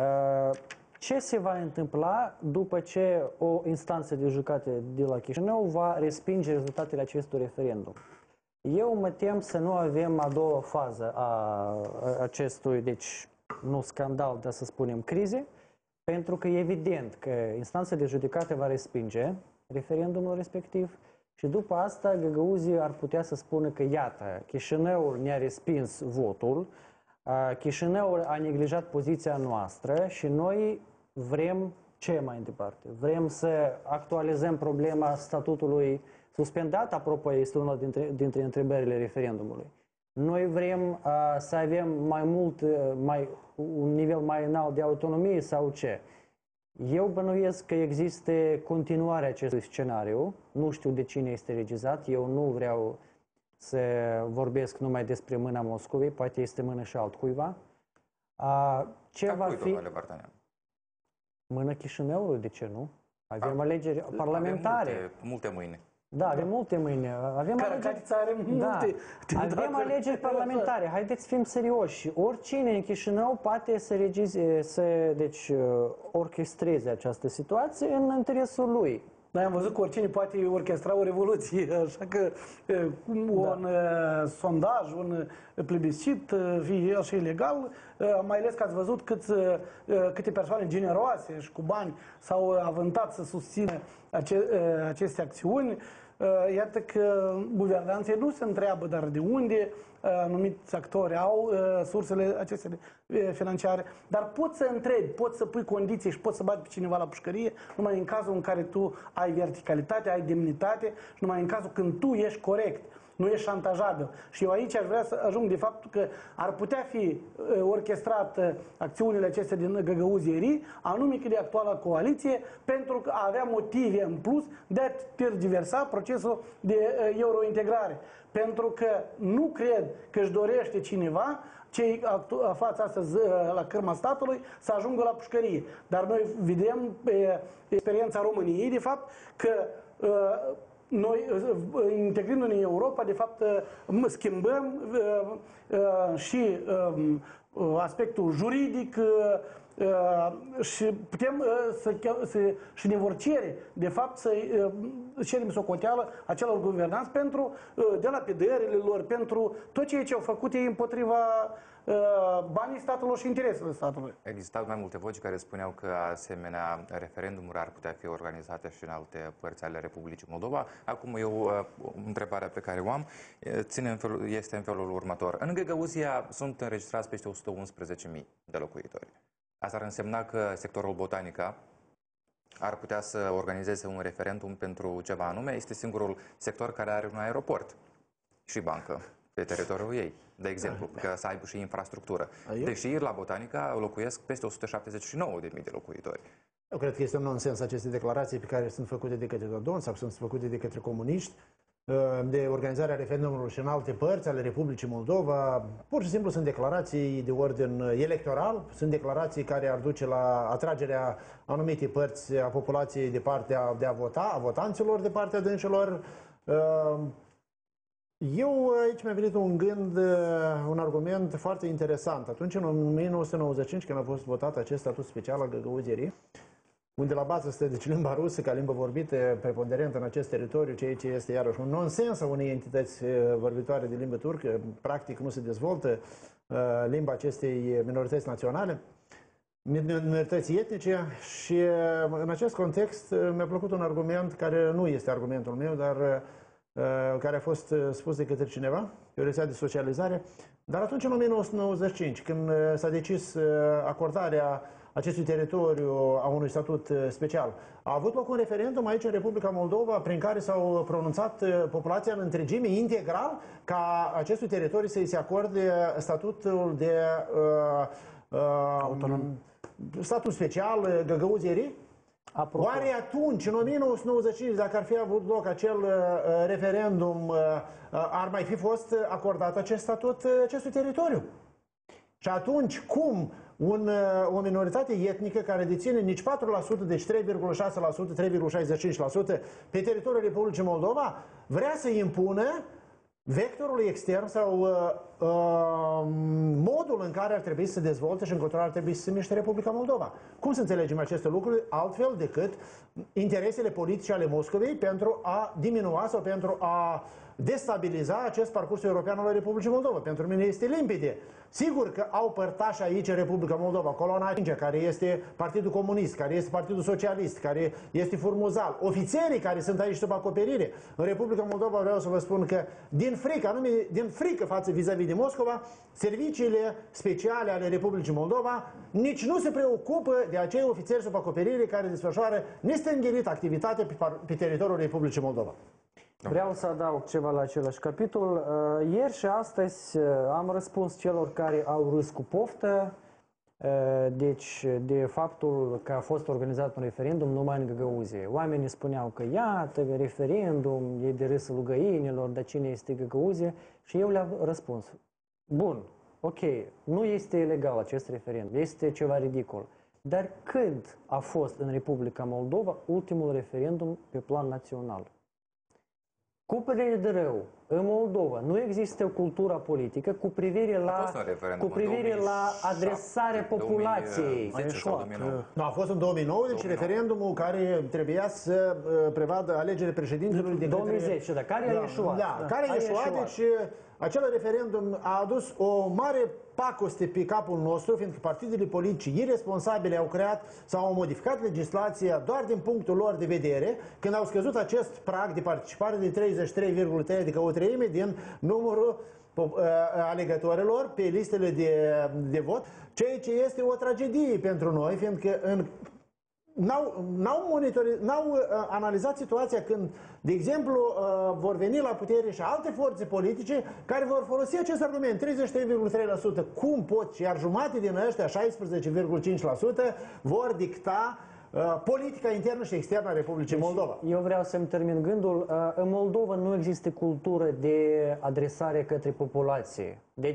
ce se va întâmpla după ce o instanță de judecată de la Chișinău va respinge rezultatele acestui referendum? Eu mă tem să nu avem a doua fază a acestui, deci nu scandal, dar să spunem crize, pentru că e evident că instanța de judecată va respinge referendumul respectiv și după asta găgăuzii ar putea să spună că iată, Chișinăul ne-a respins votul, Chișinăul a neglijat poziția noastră și noi vrem ce mai departe? Vrem să actualizăm problema statutului suspendat, apropo, este una dintre, dintre întrebările referendumului. Noi vrem uh, să avem mai mult, uh, mai, un nivel mai înalt de autonomie sau ce? Eu bănuiesc că există continuarea acestui scenariu, nu știu de cine este regizat, eu nu vreau să vorbesc numai despre mâna Moscovei, poate este mână și altcuiva. Uh, ce Ca va cui, fi... domnule Vardanean? Mână Chișinăului, de ce nu? Avem A, alegeri parlamentare. Multe, multe mâini. Da, avem multe mâini. Avem Care alegeri... are multe. Da. Avem alegeri parlamentare. Haideți să fim serioși. Oricine în Chișinău poate să, regize, să deci, orchestreze această situație în interesul lui. Noi am văzut că oricine poate orchestra o revoluție, așa că un da. sondaj, un plebiscit, fie el și ilegal, mai ales că ați văzut câți, câte persoane generoase și cu bani s-au avântat să susțină ace, aceste acțiuni. Iată că guvernanții nu se întreabă dar de unde anumiți actori au sursele acestea financiare, dar poți să întrebi, poți să pui condiții și poți să bagi pe cineva la pușcărie numai în cazul în care tu ai verticalitate, ai demnitate și numai în cazul când tu ești corect, nu ești șantajabil. Și eu aici aș vrea să ajung de faptul că ar putea fi orchestrat acțiunile acestea din găgăuzierii, anume de actuala coaliție, pentru că avea motive în plus de a tergiversa procesul de eurointegrare. Pentru că nu cred că își dorește cineva, cei aflați astăzi la cârma statului, să ajungă la pușcărie. Dar noi vedem pe experiența României, de fapt, că noi, integrându-ne în Europa, de fapt, schimbăm și aspectul juridic și putem să, să și ne vor cere, de fapt, să cerem socoteală acelor guvernanți pentru delapidările lor, pentru tot ceea ce au făcut ei împotriva banii statului și interesele statului. Existau mai multe voci care spuneau că asemenea referendumuri ar putea fi organizate și în alte părți ale Republicii Moldova. Acum eu, întrebarea pe care o am ține în felul, este în felul următor. În Găgăuzia sunt înregistrați peste o sută unsprezece mii de locuitori. Asta ar însemna că sectorul Botanica ar putea să organizeze un referendum pentru ceva anume. Este singurul sector care are un aeroport și bancă pe teritoriul ei, de exemplu, că să aibă și infrastructură. Deși la Botanica locuiesc peste o sută șaptezeci și nouă de mii de locuitori. Eu cred că este un nonsens aceste declarații pe care sunt făcute de către Dodon sau sunt făcute de către comuniști de organizarea referendumului și în alte părți ale Republicii Moldova. Pur și simplu sunt declarații de ordin electoral, sunt declarații care ar duce la atragerea anumite părți a populației de partea de a vota, a votanților de partea dânșilor. Eu aici mi-a venit un gând, un argument foarte interesant. Atunci, în o mie nouă sute nouăzeci și cinci, când a fost votat acest statut special al Găgăuzierii, unde la bază stă deci limba rusă ca limbă vorbită preponderentă în acest teritoriu, ceea ce este iarăși un nonsens a unei entități vorbitoare de limbă turcă, practic nu se dezvoltă limba acestei minorități naționale, minorități etnice, și în acest context mi-a plăcut un argument care nu este argumentul meu, dar care a fost spus de către cineva pe o rețea de socializare. Dar atunci, în o mie nouă sute nouăzeci și cinci, când s-a decis acordarea acestui teritoriu a unui statut special, a avut loc un referendum aici în Republica Moldova prin care s-au pronunțat populația în întregime integral ca acestui teritoriu să-i se acorde statutul de uh, uh, autonom, statut special Găgăuzierii. Apropo. Oare atunci, în o mie nouă sute nouăzeci și cinci, dacă ar fi avut loc acel uh, referendum, uh, ar mai fi fost acordat acest statut uh, acestui teritoriu? Și atunci, cum un, uh, o minoritate etnică care deține nici patru la sută, deci trei virgulă șase la sută, trei virgulă șaizeci și cinci la sută pe teritoriul Republicii Moldova, vrea să impună vectorul extern sau uh, uh, modul în care ar trebui să se dezvolte și în control ar trebui să se miște Republica Moldova. Cum să înțelegem aceste lucruri altfel decât interesele politice ale Moscovei pentru a diminua sau pentru a destabiliza acest parcurs european al Republicii Moldova? Pentru mine este limpede. Sigur că au părtași aici în Republica Moldova, coloana a cincea, care este Partidul Comunist, care este Partidul Socialist, care este Furmuzal, ofițerii care sunt aici sub acoperire. În Republica Moldova vreau să vă spun că din frică, anume din frică față vis-a-vis de Moscova, serviciile speciale ale Republicii Moldova nici nu se preocupă de acei ofițeri sub acoperire care desfășoară nestângherit activitate pe, pe teritoriul Republicii Moldova. Vreau să adaug ceva la același capitol. Ieri și astăzi am răspuns celor care au râs cu poftă, deci de faptul că a fost organizat un referendum numai în Găgăuzie. Oamenii spuneau că iată, referendum, e de râsul găinilor, dar cine este Găgăuzie? Și eu le-am răspuns. Bun, ok, nu este ilegal acest referendum, este ceva ridicol. Dar când a fost în Republica Moldova ultimul referendum pe plan național? Cu părere de rău, în Moldova nu există o cultură politică cu privire la, cu privire la adresarea populației. Nu, a fost în două mii nouă, deci referendumul care trebuia să prevadă alegerile președintelui de două mii zece, dar care a ieșuat. Da, care a ieșuat, deci acel referendum a adus o mare pacoste pe capul nostru, fiindcă partidele politice irresponsabile au creat sau au modificat legislația doar din punctul lor de vedere, când au scăzut acest prag de participare de treizeci și trei virgulă trei, adică o treime din numărul uh, alegătorilor pe listele de, de vot, ceea ce este o tragedie pentru noi, fiindcă în N-au, n-au, monitoriz, n-au uh, analizat situația când, de exemplu, uh, vor veni la putere și alte forțe politice care vor folosi acest argument, treizeci și trei virgulă trei la sută. Cum pot? Iar jumate din ăștia, șaisprezece virgulă cinci la sută, vor dicta uh, politica internă și externă a Republicii deci, Moldova. Eu vreau să-mi termin gândul. Uh, în Moldova nu există cultură de adresare către populație. Deci,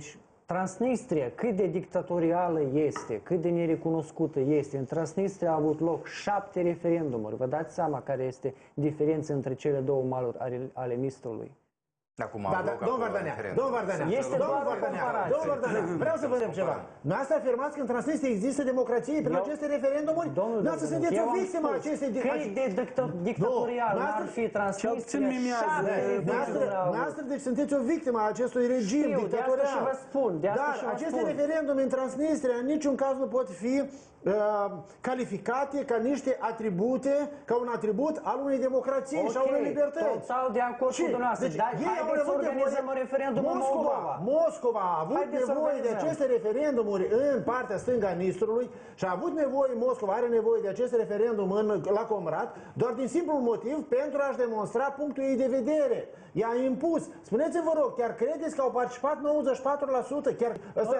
Transnistria, cât de dictatorială este, cât de nerecunoscută este. În Transnistria a avut loc șapte referendumuri. Vă dați seama care este diferența între cele două maluri ale, ale Nistrului. Acum da, da, domnul Vardanea, domnul Vardanea, este domnul Vardanea, domnul Vardanea, vreau să vă întreb ceva. Dumneavoastră afirmați că în Transnistria există democrație prin aceste referendumuri? Dumneavoastră sunteți o victimă a acestei... Cât de dictatorial ar fi Transnistria? Dumneavoastră, deci sunteți o victimă a acestui regim dictatorial. De asta și vă spun, de asta Dar și vă aceste spun. referendumi în Transnistria în niciun caz nu pot fi uh, calificate ca niște atribute, ca un atribut al unei democrații okay, și a unei libertăți. Total de acord cu dumneavoastră. Deci, Dar haideți să organizăm un referendum în Moldova. Moscova a avut Haideți nevoie de aceste referendumuri în partea stângă a Nistrului și a avut nevoie, Moscova are nevoie de acest referendum în, la Comrat, doar din simplul motiv pentru a-și demonstra punctul ei de vedere. I-a impus. Spuneți-vă, vă rog, chiar credeți că au participat nouăzeci și patru la sută, chiar ăsta,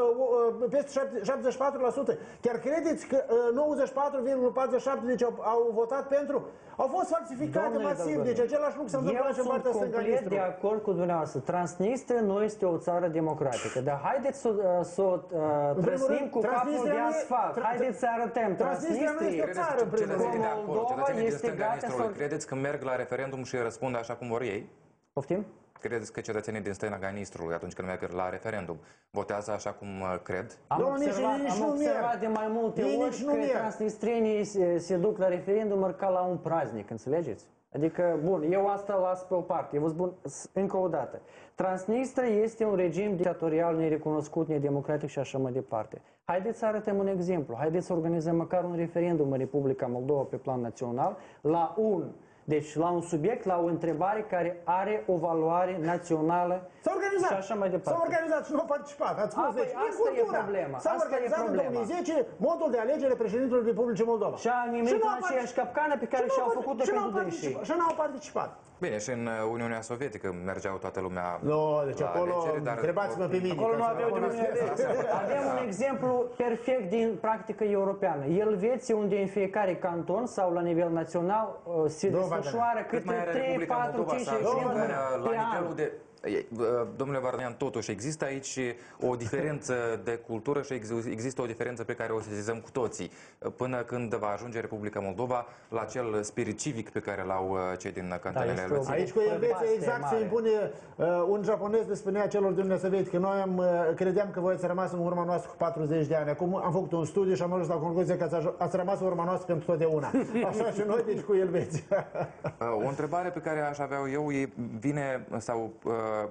peste șaptezeci și patru la sută, chiar credeți că nouăzeci și patru virgulă patruzeci și șapte deci au, au votat pentru? Au fost falsificate Domnule masiv, Dăgăr, deci același lucru s-a întâmplat și în partea stângă a Eu sunt complet Nistrului. de acord cu dumneavoastră. Transnistria nu este o țară democratică, dar haideți să, să o uh, trăsnim cu capul de asfalt. Haideți să arătăm. Transnistria nu este o țară, în primul rând. Moldova este gata să... Credeți că merg la referendum și răspund așa cum vor ei? Poftim? Credeți că cetățenii din stânga Nistrului, atunci când merg la referendum, votează așa cum cred? Am observat, am observat de mai multe ori că transnistrienii se, se duc la referendum ca la un praznic, înțelegeți? Adică, bun, eu asta las pe o parte. Eu vă spun încă o dată. Transnistria este un regim dictatorial nerecunoscut, nedemocratic și așa mai departe. Haideți să arătăm un exemplu. Haideți să organizăm măcar un referendum în Republica Moldova pe plan național la un Deci la un subiect, la o întrebare care are o valoare națională și așa mai departe. S-au organizat și nu au participat. Ați spus, A, deci, păi, asta e problema. S-au organizat în două mii zece modul de alegere președintelui Republicii Moldova. Și a nimerit în aceeași capcană pe care și-au făcut-o pentru dânsii. Și n-au participat. Bine, și în Uniunea Sovietică mergeau toată lumea no, deci la acolo, alegere, dar... întrebați-mă pe mine. Acolo nu aveau de unde Avem un exemplu perfect din practică europeană. Elveția, unde în fiecare canton sau la nivel național se desfășoară câte trei, patru, cinci referendumuri pe an. Domnule Vardanyan, totuși există aici o diferență de cultură și există o diferență pe care o sesizăm cu toții până când va ajunge Republica Moldova la acel spirit civic pe care l-au cei din cantonele Elveției. Aici cu Elveția exact se impune, uh, un japonez le spunea celor din Uniunea Sovietică, noi am, uh, credeam că voi ați rămas în urma noastră cu patruzeci de ani, acum am făcut un studiu și am ajuns la concluzia că ați, ați rămas în urma noastră pentru totdeauna. Așa și noi, deci cu Elveția. O întrebare pe care aș avea eu e, vine sau uh,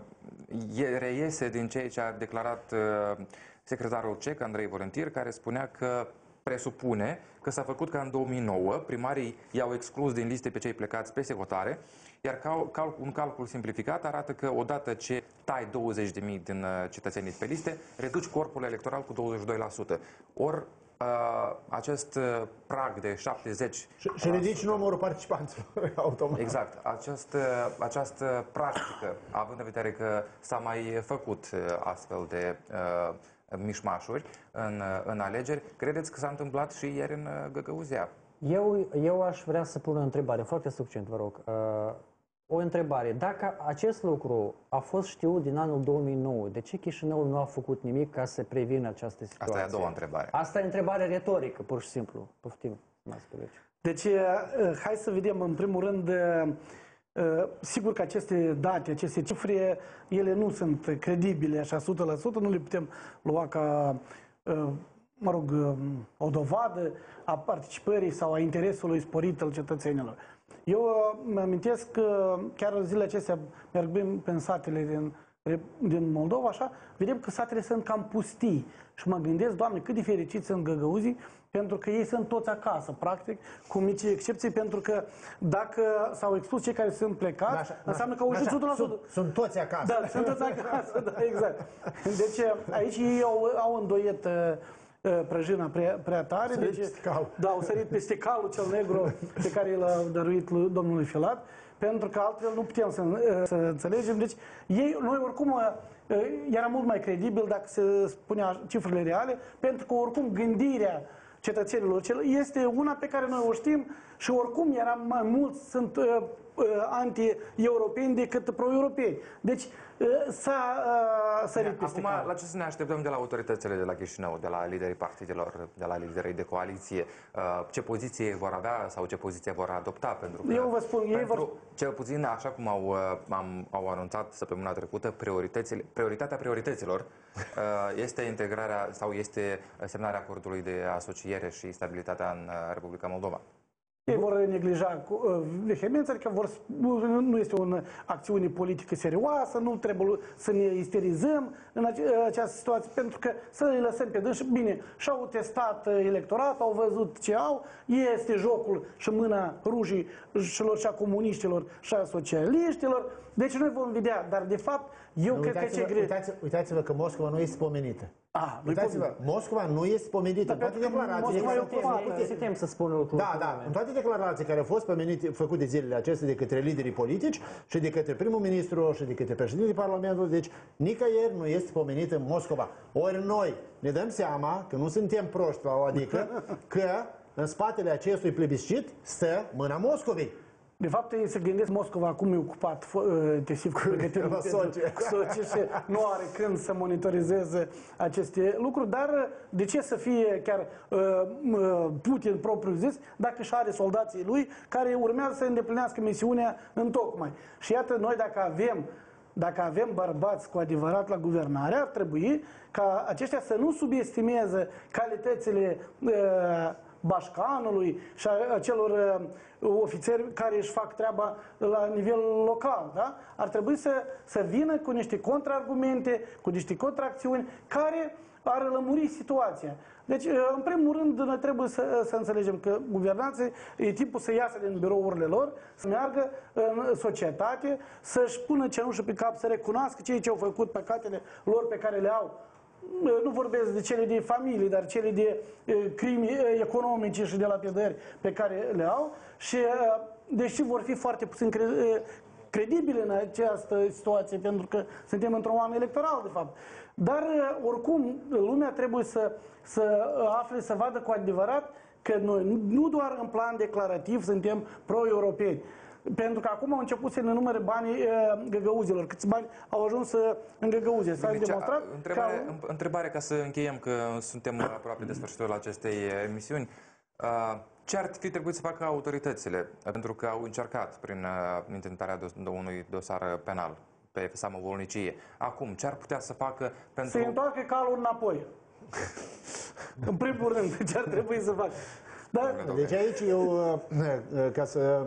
e, reiese din ceea ce a declarat uh, secretarul cec, Andrei Volentir, care spunea că presupune că s-a făcut ca în două mii nouă, primarii i-au exclus din liste pe cei plecați peste hotare, iar cal, cal, un calcul simplificat arată că odată ce tai douăzeci de mii din uh, cetățenii pe liste, reduci corpul electoral cu douăzeci și doi la sută. Ori Uh, acest uh, prag de șaptezeci și, și ridici numărul participanților automat. Exact. Această, această practică, având în vedere că s-a mai făcut uh, astfel de uh, mișmașuri în, în alegeri, credeți că s-a întâmplat și ieri în uh, Găgăuzia? Eu, eu aș vrea să pun o întrebare foarte succint, vă rog. Uh, O întrebare. Dacă acest lucru a fost știut din anul două mii nouă, de ce Chișinăul nu a făcut nimic ca să prevină această situație? Asta e a doua întrebare. Asta e întrebare retorică, pur și simplu. Poftim, Deci, hai să vedem, în primul rând, sigur că aceste date, aceste cifre, ele nu sunt credibile așa o sută la sută, nu le putem lua ca, mă rog, o dovadă a participării sau a interesului sporit al cetățenilor. Eu mă amintesc că chiar zilele acestea, mergând pe satele din, din Moldova, așa, vedem că satele sunt cam pustii. Și mă gândesc, Doamne, cât de fericiți sunt găgăuzii, pentru că ei sunt toți acasă, practic, cu mici excepții, pentru că dacă s-au exclus cei care sunt plecați, da, așa, înseamnă că au ieșit o sută la sută. Sunt, sunt toți acasă. Da, sunt toți acasă, da, exact. Deci aici ei au, au îndoiet prăjina prea, prea tare, deci, da, au sărit peste calul cel negru pe care l-a dăruit domnului Filat, pentru că altfel nu putem să, să înțelegem. Deci ei, noi oricum era mult mai credibil dacă se spunea cifrele reale, pentru că oricum gândirea cetățenilor este una pe care noi o știm, și oricum eram mai mulți, sunt uh, uh, anti-europeni decât pro-europeni. Deci uh, s-a uh, sărit peste Acum, care. la ce să ne așteptăm de la autoritățile de la Chișinău, de la liderii partidelor, de la liderii de coaliție? Uh, ce poziție vor avea sau ce poziție vor adopta? Pentru că, Eu vă spun, ei pentru, vor... cel puțin, așa cum au, uh, am, au anunțat săptămâna trecută, prioritățile, prioritatea priorităților uh, este integrarea sau este semnarea acordului de asociere și stabilitatea în uh, Republica Moldova. Ei vor neglija cu uh, vehemență, adică vor, nu, nu este o acțiune politică serioasă, nu trebuie să ne isterizăm în ace această situație, pentru că să le lăsăm pe dânsi. Bine, și-au testat electoratul, au văzut ce au, este jocul și mâna rușii celor și a comuniștilor și a socialiștilor, deci noi vom vedea, dar de fapt eu nu, cred că ce greșit. Uitați-vă uitați că Moscova nu este pomenită. Ah, uitați-vă, Moscova nu este pomenită. În toate declarațiile Putem să spunem lucruri. Da, da, în toate declarații care au fost pomenite, făcute zilele acestea de către liderii politici și de către primul ministru și de către președintele Parlamentului, deci nicăieri nu este pomenită Moscova. Ori noi ne dăm seama că nu suntem proști la o adică, că în spatele acestui plebiscit stă mâna Moscovei. De fapt, ei se gândesc Moscova acum e ocupat intensiv cu pregătirea cu soci și nu are când să monitorizeze aceste lucruri, dar de ce să fie chiar uh, Putin propriu zis dacă și are soldații lui care urmează să îndeplinească misiunea în tocmai. Și iată, noi dacă avem Dacă avem bărbați cu adevărat la guvernare, ar trebui ca aceștia să nu subestimeze calitățile uh, bașcanului și a celor uh, ofițeri care își fac treaba la nivel local. Da? Ar trebui să, să vină cu niște contraargumente, cu niște contraacțiuni care ar lămuri situația. Deci, în primul rând, noi trebuie să, să înțelegem că guvernanții e timpul să iasă din birourile lor, să meargă în societate, să-și pună cenușă pe cap, să recunoască cei ce au făcut păcatele lor pe care le au. Nu vorbesc de cele de familie, dar cele de crime economice și de lapidări pe care le au. Și deși vor fi foarte puțin credibile în această situație, pentru că suntem într-un an electoral, de fapt. Dar, oricum, lumea trebuie să, să afle, să vadă cu adevărat că noi nu doar în plan declarativ suntem pro-europeni. Pentru că acum au început să ne numere banii e, găgăuzilor. Câți bani au ajuns în găgăuze? S-a demonstrat întrebare, ca... întrebare ca să încheiem, că suntem aproape de sfârșitul acestei emisiuni. Ce ar fi trebuit să facă autoritățile? Pentru că au încercat prin intentarea unui dosar penal pe samovolnicie. Acum, ce ar putea să facă pentru... Să-i întoarcă calul înapoi. În primul rând, ce ar trebui să facă? Dar... Deci aici eu, ca să...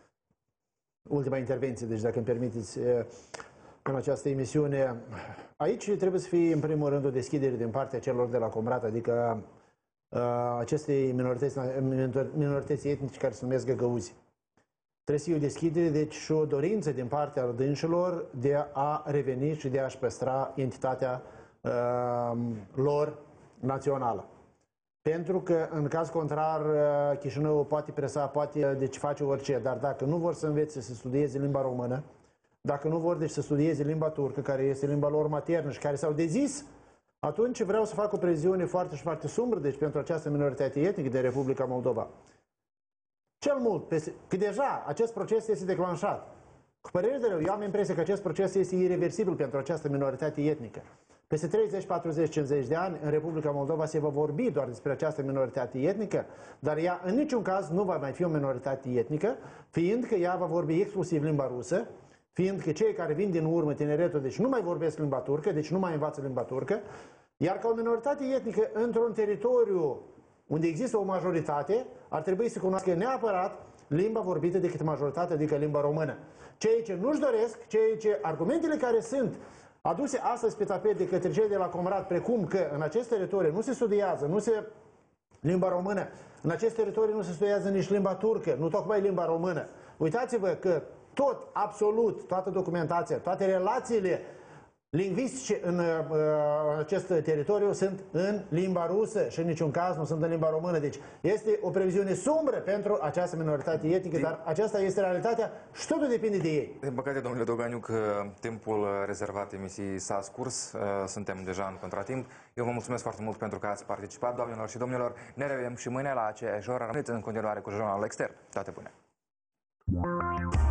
Ultima intervenție, deci dacă îmi permiteți, în această emisiune, aici trebuie să fie în primul rând o deschidere din partea celor de la Comrat, adică acestei minorități, minorități etnice care se numesc găgăuzi. Trebuie să fie o deschidere, deci și o dorință din partea dânșilor de a reveni și de a-și păstra entitatea uh, lor națională. Pentru că, în caz contrar, Chișinău poate presa, poate deci face orice, dar dacă nu vor să învețe să studieze limba română, dacă nu vor deci să studieze limba turcă, care este limba lor maternă și care s-au dezis, atunci vreau să fac o preziune foarte și foarte sumbră, deci pentru această minoritate etnică din Republica Moldova. Cel mult, că deja acest proces este declanșat. Cu părere de rău, eu am impresia că acest proces este irreversibil pentru această minoritate etnică. Peste treizeci, patruzeci, cincizeci de ani, în Republica Moldova se va vorbi doar despre această minoritate etnică, dar ea în niciun caz nu va mai fi o minoritate etnică, fiindcă ea va vorbi exclusiv limba rusă, fiindcă cei care vin din urmă, tineretul, deci nu mai vorbesc limba turcă, deci nu mai învață limba turcă, iar ca o minoritate etnică într-un teritoriu unde există o majoritate, ar trebui să cunoască neapărat limba vorbită de către majoritate, adică limba română. Cei ce nu-și doresc, cei ce argumentele care sunt aduse astăzi pe tapet de către cei de la Comrat, precum că în acest teritoriu nu se studiază, nu se limba română, în acest teritoriu nu se studiază nici limba turcă, nu tocmai limba română. Uitați-vă că tot, absolut, toată documentația, toate relațiile lingvistice în uh, acest teritoriu sunt în limba rusă și în niciun caz nu sunt în limba română. Deci este o previziune sumbră pentru această minoritate etnică, Din... dar aceasta este realitatea și totul depinde de ei. Din păcate, domnule Doganiuc, timpul rezervat emisiei s-a scurs, suntem deja în contratimp. Eu vă mulțumesc foarte mult pentru că ați participat, doamnelor și domnilor. Ne revedem și mâine la aceeași oră. Rămâneți în continuare cu Jurnalul Extern. Toate bune!